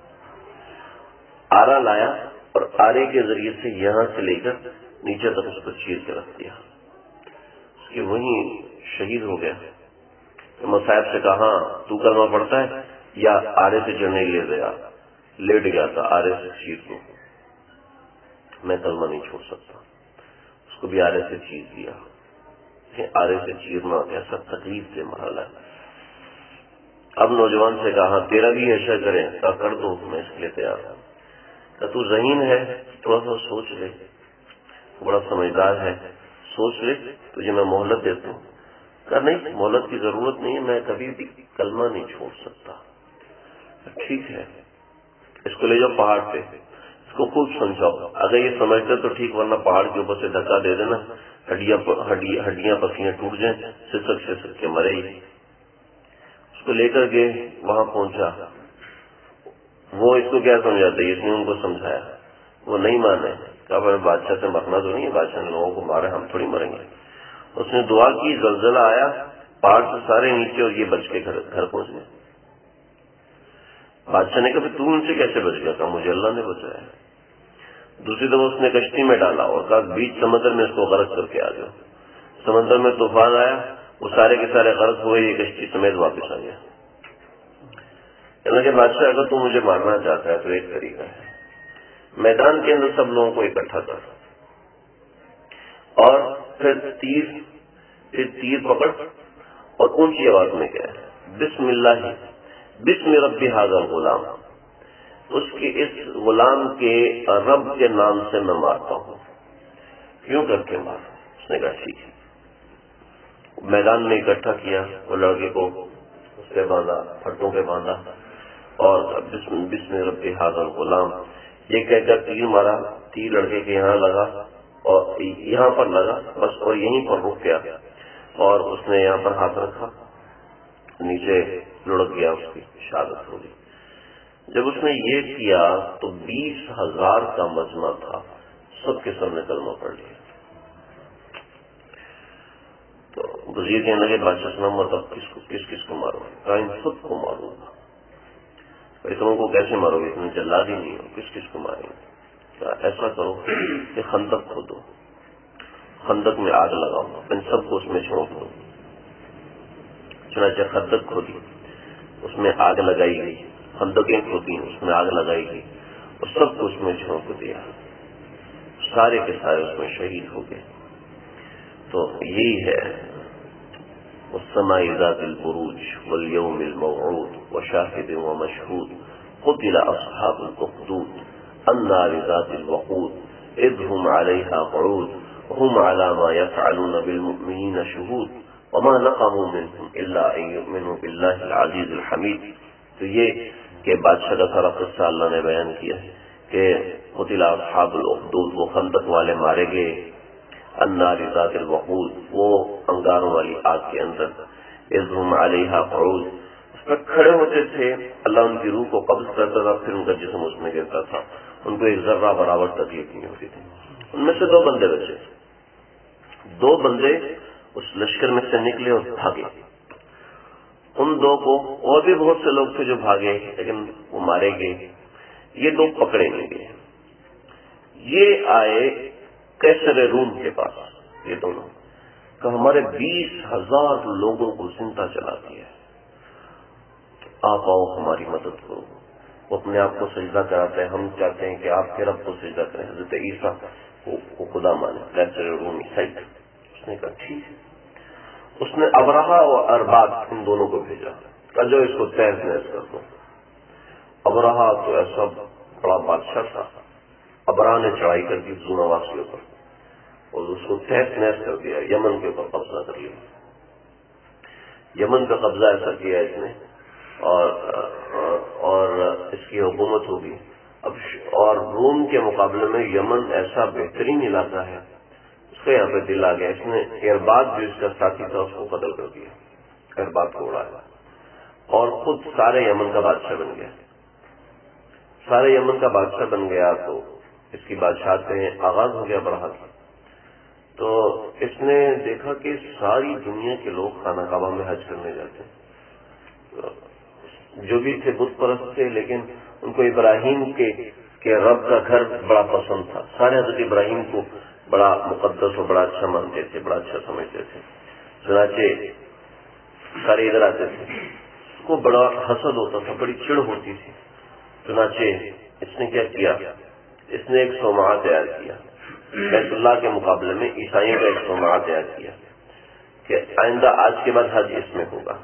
آرا لایا اور آرے کے ذریعے سے یہاں سے لے کر نیچے تک اس کو چیر کے رکھ دیا، اس کی وہیں شہید ہو گیا۔ مصائب سے کہا ہاں تو کلمہ پڑھتا ہے یا آرے سے چڑھنے لے گیا، لیٹ گیا تھا آرے سے چیر کو، میں کلمہ نہیں چھوڑ سکتا۔ اس کو بھی آرے سے چیر دیا۔ آرے سے چیرنا ایسا تکلیف سے مرحلہ ہے۔ اب نوجوان سے کہا تیرا بھی ایسا کریں، کہا کر دو، میں اس کے لیے تیار ہوں۔ کہ تو ذہین ہے، تھوڑا سا سوچ لے، بڑا سمجھدار ہے، سوچ لے، تجھے میں مہلت دیتا ہوں۔ کہا نہیں، مہلت کی ضرورت نہیں ہے، میں کبھی بھی کلمہ نہیں چھوڑ سکتا۔ ٹھیک ہے، اس کو لے جاؤ پہاڑ پہ، اس کو خوب سمجھاؤ، اگر یہ سمجھتے تو ٹھیک، ورنہ پہاڑ کے اوپر سے دھکا دے دینا، ہڈیاں ہڈیاں پسلیاں ٹوٹ جائیں، سسک سسک کے مرے ہی۔ اس کو لے کر کے وہاں پہنچا، وہ اس کو کیا سمجھاتے، اس نے ان کو سمجھایا، وہ نہیں مانے۔ کہا بھائی بادشاہ سے مرنا تو نہیں ہے، بادشاہ نے لوگوں کو مارا، ہم تھوڑی مریں گے۔ اس نے دعا کی، زلزلہ آیا، پہاڑ سے سارے نیچے اور یہ بچ کے گھر گھر پہنچ گئے۔ بادشاہ نے کہا تو ان سے کیسے بچ گیا؟ کہا مجھے اللہ نے بچایا۔ دوسری دفعہ اس نے کشتی میں ڈالا اور کہا بیچ سمندر میں اس کو غرق کر کے آ گیا۔ سمندر میں طوفان آیا، وہ سارے کے سارے غرق ہوئے، یہ کشتی سمیت واپس آ گیا۔ کہنے کہ بادشاہ اگر تو مجھے مارنا چاہتا ہے تو ایک طریقہ ہے، میدان کے اندر سب لوگوں کو اکٹھا کر اور پھر تیر پھر تیر پکڑ اور اونچی آواز میں کہے بسم اللہ بسم ربی ھذا الغلام، اس کے اس غلام کے رب کے نام سے میں مارتا ہوں، کیوں کر کے مار۔ اس نے کہا ٹھیک ہے۔ میدان میں اکٹھا کیا، وہ لڑکے کو اس پہ باندھا، پھٹوں پہ باندھا اور بسم بسم ربی ھذا الغلام یہ کہہ کر تیر مارا۔ تیر لڑکے کے یہاں لگا اور یہاں پر لگا بس، اور یہیں پر رک گیا، اور اس نے یہاں پر ہاتھ رکھا، نیچے لڑک گیا، اس کی شہادت ہو گئی۔ جب اس نے یہ کیا تو بیس ہزار کا مجمع تھا، سب کے سب نے کلمہ پڑھ لیا۔ تو وزیر کہنے لگے بادشاہ سلام بتاؤ کس کو کس کس کو مارو؟ کہا ان سب کو ماروں گا۔ تم کو کیسے مارو گے؟ تم جلاد ہی نہیں ہو، کس کس کو ماریں گے؟ کہا ایسا کرو کہ خندق کھودو، خندق میں آگ لگاؤ، ان سب کو اس میں چھوڑ دو۔ چنانچہ خندق کھودی، اس میں آگ لگائی گئی، خندقیں کھودی، اس میں آگ لگائی گئی اور سب کو اس میں جھونک دیا، سارے کے سارے اس میں شہید ہو گئے۔ تو یہی ہے والسماء ذات البروج والیوم الموعود وشاہد ومشہود قتل اصحاب الاخدود النار ذات الوقود اذ هم علیہا قعود وهم على ما يفعلون بالمؤمنین شہود وما نقموا منهم الا ان يؤمنوا باللہ العزیز الحمید۔ تو یہ کہ بادشاہ کا سارا قصہ اللہ نے بیان کیا ہے کہ قتل اصحاب الاخدود، وہ خندق والے مارے گئے، النار ذات الوقود، وہ انگاروں والی آگ کے اندر، اذ ہم علیہا قعود، اس پر کھڑے ہوتے تھے، اللہ ان کی روح کو قبض کرتا تھا، پھر ان کا جسم اس میں گرتا تھا، ان کو ایک ذرہ برابر تکلیف نہیں ہوتی تھی۔ ان میں سے دو بندے بچے، دو بندے اس لشکر میں سے نکلے اور بھاگے۔ ان دو کو، اور بھی بہت سے لوگ تھے جو بھاگے لیکن وہ مارے گئے، یہ دو پکڑے نہیں گئے۔ یہ آئے کیسر روم کے پاس، یہ دونوں کہ ہمارے بیس ہزار لوگوں کو زندہ چلا دیا ہے، آپ آؤ ہماری مدد کرو۔ وہ اپنے آپ کو سجدہ کراتے ہیں، ہم چاہتے ہیں کہ آپ کے رب کو سجدہ کریں، حضرت عیسیٰ کو خدا مانے، کیسر روم عیسائی۔ اس نے کہا ٹھیک ہے۔ اس نے ابرہہ اور ارباب ان دونوں کو بھیجا، کہا جو اس کو تہز نہز کر دو۔ ابرہہ تو ایسا بڑا بادشاہ تھا، ابرہہ نے چڑھائی کر دی زوناواس کے اوپر اور اس کو تہز نہز کر دیا، یمن کے اوپر قبضہ کر لیا۔ یمن کا قبضہ ایسا کیا اس نے، اور اور اس کی حکومت ہوگی اب، اور روم کے مقابلے میں یمن ایسا بہترین علاقہ ہے، اس کا یہاں پہ دل آ گیا، اس نے ارباد جو اس کا ساتھی تھا اس کو قتل کر دیا، ارباد کو اڑایا اور خود سارے یمن کا بادشاہ بن گیا۔ سارے یمن کا بادشاہ بن گیا تو اس کی بادشاہت سے آغاز ہو گیا ابرہہ کی۔ تو اس نے دیکھا کہ ساری دنیا کے لوگ خانہ کعبہ میں حج کرنے جاتے ہیں، جو بھی تھے بت پرست تھے، لیکن ان کو ابراہیم کے کہ رب کا گھر بڑا پسند تھا، سارے حضرت ابراہیم کو بڑا مقدس اور بڑا اچھا مانتے تھے، بڑا اچھا سمجھتے تھے، چنانچہ سارے ادھر آتے تھے، اس کو بڑا حسد ہوتا تھا، بڑی چڑ ہوتی تھی۔ چنانچہ اس نے کیا کیا، اس نے ایک صومعہ تیار کیا، بیت اللہ کے مقابلے میں عیسائیوں کا ایک صومعہ تیار کیا کہ آئندہ آج کے بعد حج اس میں ہوگا،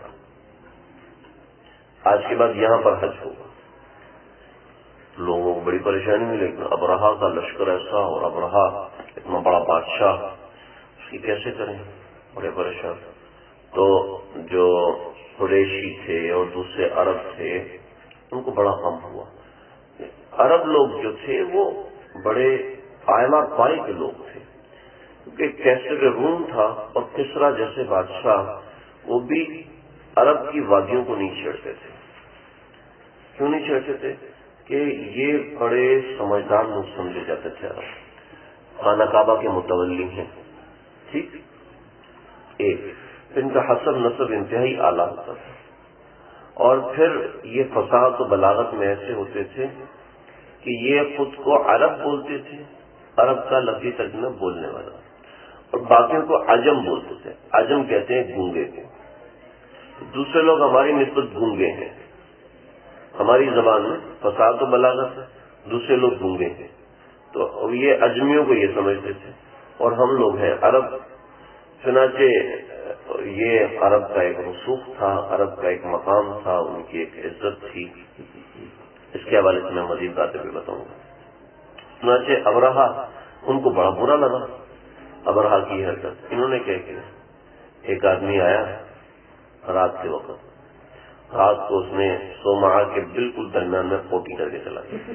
آج کے بعد یہاں پر حج ہوگا۔ لوگوں کو بڑی پریشانی ہوئی، لیکن ابرہہ کا لشکر ایسا اور ابرہہ اتنا بڑا بادشاہ، اس کی کیسے کریں، بڑے پریشان۔ تو جو قریشی تھے اور دوسرے عرب تھے ان کو بڑا غم ہوا۔ عرب لوگ جو تھے وہ بڑے قائمہ پائی کے لوگ تھے، کیونکہ کیسر روم تھا اور کسرا جیسے بادشاہ وہ بھی عرب کی وادیوں کو نہیں چھیڑتے تھے۔ کیوں نہیں چھیڑتے تھے؟ کہ یہ بڑے سمجھدار لوگ سمجھے جاتے تھے، عرب خانہ کعبہ کے متولی ہیں، ٹھیک، ایک ان کا حسب نسب انتہائی اعلیٰ ہوتا تھا، اور پھر یہ فصاحت و بلاغت میں ایسے ہوتے تھے کہ یہ خود کو عرب بولتے تھے، عرب کا لفظی ترجمہ بولنے والا، اور باقیوں کو عجم بولتے تھے۔ عجم کہتے ہیں گونگے کو، دوسرے لوگ ہماری نسبت گونگے ہیں، ہماری زبان میں فصاحت و بلاغت ہے، دوسرے لوگ گونگے ہیں، تو یہ اجمیوں کو یہ سمجھتے تھے، اور ہم لوگ ہیں عرب۔ چنانچہ یہ عرب کا ایک رسوخ تھا، عرب کا ایک مقام تھا، ان کی ایک عزت تھی۔ اس کے حوالے سے میں مزید باتیں بھی بتاؤں گا۔ چنانچہ ابرہہ ان کو بڑا برا لگا ابرہہ کی حرکت۔ انہوں نے کیا کیا، ایک آدمی آیا رات کے وقت، رات کو اس نے صومعہ کے بالکل درمیان میں پوٹی کر کے چلا گیا۔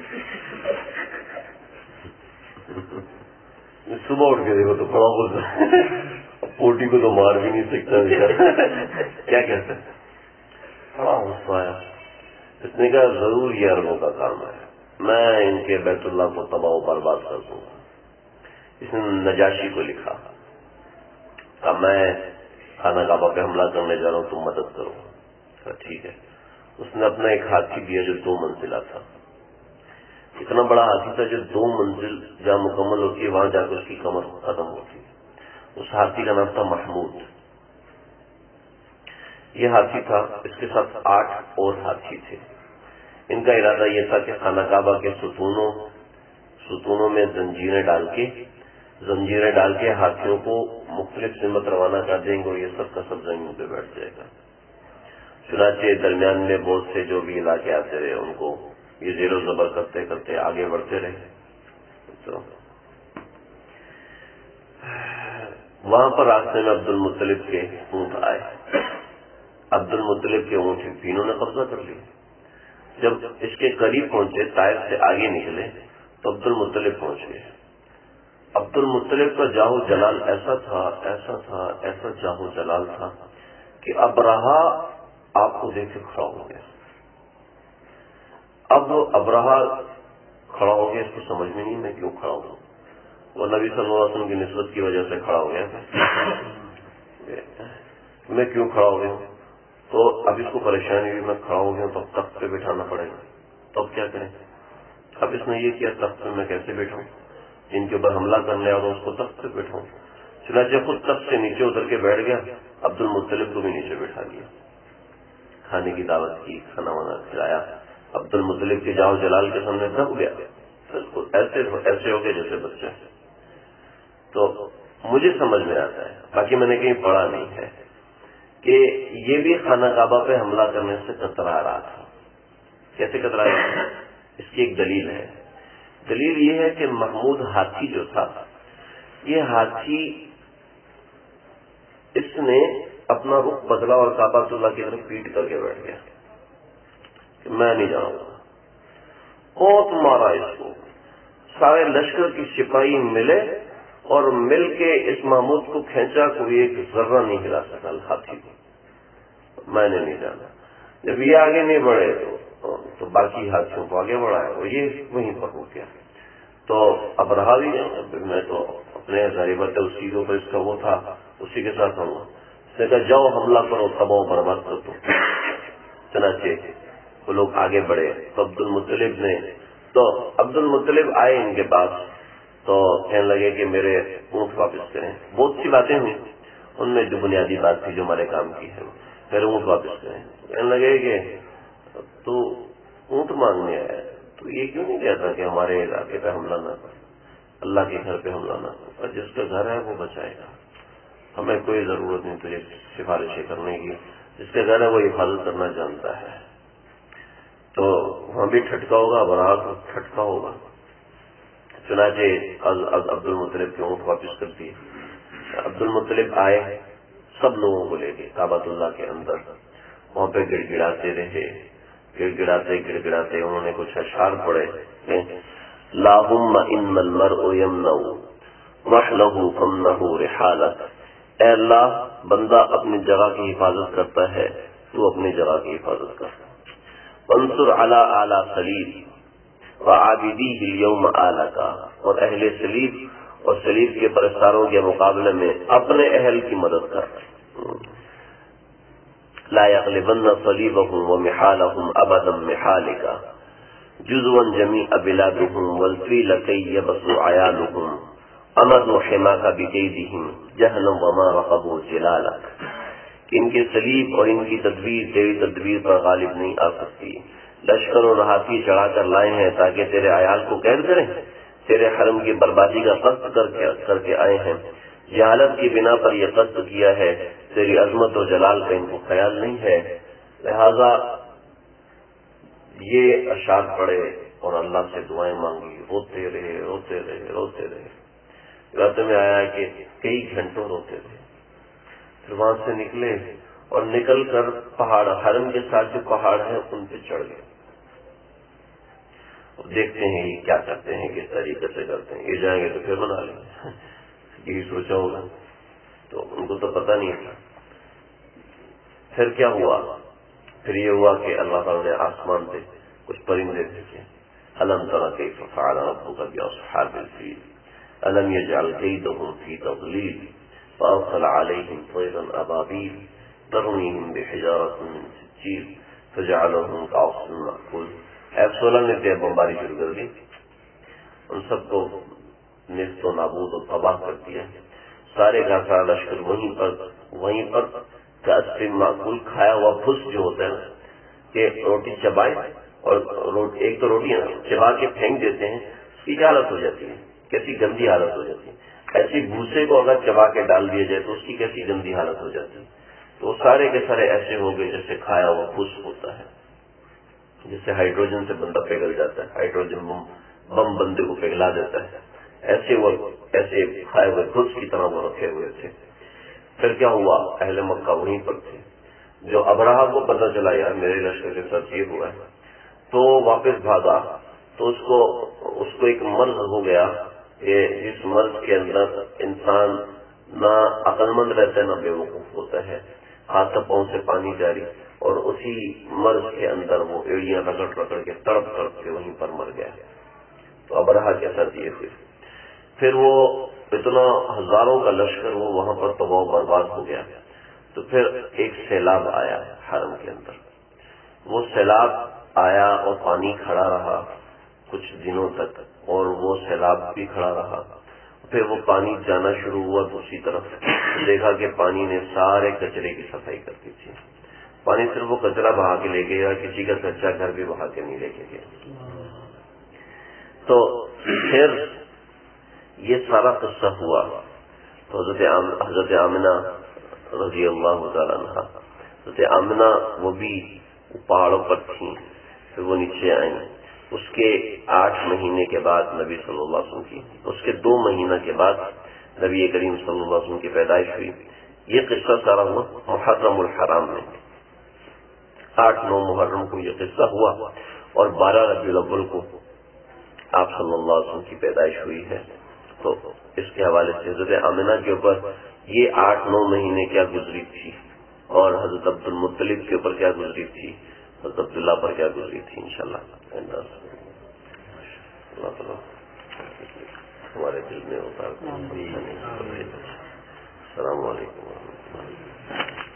صبح اٹھ کے دیکھو تو بڑا غصہ، پوٹی کو تو مار بھی نہیں سکتا، کیا کہتے ہیں، بڑا غصہ آیا۔ اس نے کہا ضرور یہ عربوں کا کام ہے، میں ان کے بیت اللہ کو تباہ و برباد کر دوں گا۔ اس نے نجاشی کو لکھا، کہا میں خانہ کعبہ پہ حملہ کرنے جا رہا ہوں، تم مدد کرو۔ کہا ٹھیک ہے۔ اس نے اپنا ایک ہاتھی دیا جو دو منزلہ تھا، اتنا بڑا ہاتھی تھا جو دو منزل جہاں مکمل ہوتی ہے وہاں جا کے اس کی کمر ختم ہوتی ہے۔ اس ہاتھی کا نام تھا محمود۔ یہ ہاتھی تھا، اس کے ساتھ آٹھ اور ہاتھی تھے۔ ان کا ارادہ یہ تھا کہ خانہ کعبہ کے ستونوں ستونوں میں زنجیریں ڈال کے زنجیریں ڈال کے ہاتھیوں کو مختلف سمت روانہ کر دیں گے اور یہ سب کا سب زمین پہ بیٹھ جائے گا۔ چنانچہ درمیان میں بہت سے جو بھی علاقے آتے رہے ان کو یہ زیر و زبر کرتے کرتے آگے بڑھتے رہے۔ تو وہاں پر راستے میں عبد المطلب کے اونٹ آئے، عبد المطلب کے اونٹ تینوں نے قبضہ کر لیا۔ جب اس کے قریب پہنچے، طائف سے آگے نکلے تو عبد المطلب پہنچ گئے۔ عبد المطلب کا جاہو جلال ایسا تھا ایسا تھا ایسا جاہو جلال تھا کہ ابرہا آپ کو دیکھ کے کھڑا ہو گیا. اب ابرہا کھڑا ہو گیا، اس کو سمجھ میں نہیں میں کیوں کھڑا ہوں. وہ نبی صلی اللہ علیہ وسلم کی نسبت کی وجہ سے کھڑا ہو گیا میں کیوں کھڑا ہو گیا ہوں. تو اب اس کو پریشانی ہوئی، میں کھڑا ہو گیا ہوں تو اب تخت پہ بٹھانا پڑے گا، تو اب کیا کریں. اب اس نے یہ کیا، تخت پہ میں کیسے بیٹھاؤں، جن کے اوپر حملہ کرنے آ رہا ہوں اس کو تخت پہ بیٹھاؤں. چنانچہ خود تخت سے نیچے اتر کے بیٹھ گیا، عبد المطلب کو بھی نیچے بیٹھا دیا، کھانے کی دعوت کی، کھانا وانا کھلایا. عبد المطلب کے جاؤ جلال کے سامنے دب گیا، بالکل ایسے ایسے ہو گئے جیسے بچہ. تو مجھے سمجھ میں آتا ہے، باقی میں نے کہیں پڑھا نہیں ہے، کہ یہ بھی خانہ کعبہ پہ حملہ کرنے سے کترا رہا تھا. کیسے کترا رہا تھا، اس کی ایک دلیل ہے. دلیل یہ ہے کہ محمود ہاتھی جو تھا، یہ ہاتھی اس نے اپنا رخ بدلا اور کعبہ اللہ کی طرف پیٹ کر کے بیٹھ گیا کہ میں نہیں جاؤں گا. بہت مارا اس کو، سارے لشکر کی سپاہی ملے اور مل کے اس محمود کو کھینچا، کوئی ایک ذرہ نہیں ہلا سکا ہاتھی کو. میں نے نہیں جانا. جب یہ آگے نہیں بڑھے تو تو باقی ہاتھیوں کو آگے بڑھایا اور یہ وہیں پر ہو گیا. تو اب رہا بھی نہیں، میں تو اپنے غریبت اس چیزوں پر اس کا وہ تھا، اسی کے ساتھ ہوں. اس نے کہا جاؤ حملہ کرو، تباہ و برباد کر دو. چنانچہ وہ لوگ آگے بڑھے تو عبد المطلب نے تو عبد المطلب آئے ان کے پاس تو کہنے لگے کہ میرے اونٹ واپس کریں. بہت سی باتیں ہوئی، ان میں جو بنیادی بات تھی جو ہمارے کام کی ہے، میرے اونٹ واپس کریں. کہنے لگے کہ تو اونٹ مانگنے آیا، تو یہ کیوں نہیں کہتا کہ ہمارے علاقے پہ حملہ نہ کرے، اللہ کے گھر پہ حملہ نہ کرے، اور جس کا گھر ہے وہ بچائے گا. ہمیں کوئی ضرورت نہیں تجھے سفارشیں کرنے کی، جس کا گھر ہے وہ حفاظت کرنا جانتا ہے. تو وہاں بھی ٹھٹکا ہوگا، برات ٹھٹکا ہوگا. چنانچہ عبد المطلب کے اونٹ واپس کر دیے. عبد المطلب آئے سب لوگوں کو لے کے کعبۃ اللہ کے اندر، وہاں پہ گڑ گڑاتے رہے، گڑ گڑاتے گڑ گڑاتے انہوں نے کچھ اشعار پڑھے. اللہم ان المرء یمنع رحلہ فامنہ رحالہ. اے اللہ، بندہ اپنی جگہ کی حفاظت کرتا ہے، تو اپنی جگہ کی حفاظت کر. وانصر علی اعلی صلیب وعابدیہ اليوم آلکا. اور اہل صلیب اور صلیب کے پرستاروں کے مقابلے میں اپنے اہل کی مدد کر. لا یغلبن صلیبہم ومحالہم ابدا محالکا جزوا جمیع بلادہم والفیل کی یبسو عیالہم امد حماک بکیدہم جہلا وما رقبوا جلالک. ان کے صلیب اور ان کی تدبیر تیری تدبیر پر غالب نہیں آ سکتی. لشکر اور ہاتھی چڑھا کر لائے ہیں تاکہ تیرے عیال کو قید کریں، تیرے حرم کی بربادی کا قصد کر کے کر کے آئے ہیں. جہالت کی بنا پر یہ قصد کیا ہے، تیری عظمت و جلال کا ان کو خیال نہیں ہے. لہذا یہ اشعار پڑے اور اللہ سے دعائیں مانگی، روتے رہے روتے رہے روتے رہے. رات میں آیا کہ کئی گھنٹوں روتے رہے. پھر وہاں سے نکلے اور نکل کر پہاڑ، حرم کے ساتھ جو پہاڑ ہیں ان پہ چڑھ گئے. دیکھتے ہیں یہ کیا کرتے ہیں، کس طریقے سے کرتے ہیں. یہ جائیں گے تو پھر بنا لیں گے، یہی سوچا ہوگا. تو ان کو تو پتہ نہیں تھا. پھر کیا ہوا؟ پھر یہ ہوا کہ اللہ تعالیٰ نے آسمان سے کچھ پرندے بھیجے. الم تر کیف فعل ربک باصحاب الفیل الم یجعل کیدہم فی تضلیل فارسل علیہم طیرا ابابیل ترمیہم بحجارۃ من سجیل فجعلہم کعصف مأکول. ایف سولہ نے پہ بمباری شروع کر دی، ان سب کو نیست و نابود و تباہ کر دیا. سارے کا سارا لشکر وہیں پر وہیں پر کعصف مأکول، کھایا ہوا پھس جو ہوتا ہے نا، کہ روٹی چبائے اور ایک تو روٹی چبا کے پھینک دیتے ہیں، اس کی کیا حالت ہو جاتی ہے، کیسی گندی حالت ہو جاتی ہے. ایسی بھوسے کو اگر چبا کے ڈال دیا جائے تو اس کی کیسی گندی حالت ہو جاتی ہے. تو سارے کے سارے ایسے ہو گئے جیسے کھایا ہوا پھس ہوتا ہے، جسے ہائیڈروجن سے بندہ پگھل جاتا ہے، ہائیڈروجن بم بم بندے کو پگھلا دیتا ہے. ایسے وہ ایسے کھائے ہوئے پھس کی طرح وہ رکھے ہوئے تھے. پھر کیا ہوا؟ اہل مکہ وہیں پر تھے. جو ابرہا کو پتہ چلا یار میرے لشکر کے ساتھ یہ ہوا ہے تو واپس بھاگا. تو اس کو اس کو ایک مرض ہو گیا کہ جس مرض کے اندر انسان نہ عقل مند رہتا ہے نہ بے وقوف ہوتا ہے، ہاتھ پاؤں سے پانی جاری، اور اسی مرض کے اندر وہ ایڑیاں رگڑ رگڑ کے تڑپ تڑپ کے وہیں پر مر گیا۔ تو ابرہہ کے ساتھ یہ ہوئی، پھر وہ اتنا ہزاروں کا لشکر وہ وہاں پر تباہ و برباد ہو گیا۔ تو پھر ایک سیلاب آیا حرم کے اندر، وہ سیلاب آیا اور پانی کھڑا رہا کچھ دنوں تک، اور وہ سیلاب بھی کھڑا رہا۔ پھر وہ پانی جانا شروع ہوا دوسری طرف، دیکھا کہ پانی نے سارے کچرے کی صفائی کر دی تھی۔ پانی صرف وہ کچرا بہا کے لے گیا، کسی کا کچا گھر بھی بہا کے نہیں لے کے گیا۔ تو پھر یہ سارا قصہ ہوا تو حضرت حضرت آمنہ رضی اللہ تعالیٰ عنہ، حضرت آمنہ وہ بھی پہاڑوں پر تھیں، پھر وہ نیچے آئیں۔ اس کے آٹھ مہینے کے بعد نبی صلی اللہ علیہ وسلم کی، اس کے دو مہینہ کے بعد نبی کریم صلی اللہ علیہ وسلم کی پیدائش ہوئی۔ یہ قصہ سارا ہوا محرم الحرام میں، آٹھ نو محرم کو یہ قصہ ہوا، اور بارہ ربیع الاول کو آپ صلی اللہ علیہ وسلم کی پیدائش ہوئی ہے۔ تو اس کے حوالے سے حضرت آمنہ کے اوپر یہ آٹھ نو مہینے کیا گزری تھی، اور حضرت عبد المطلب کے اوپر کیا گزری تھی، حضرت عبداللہ پر کیا گزری تھی، انشاءاللہ اللہ تعالیٰ ہمارے دل میں اتار۔ السلام علیکم ورحمۃ اللہ۔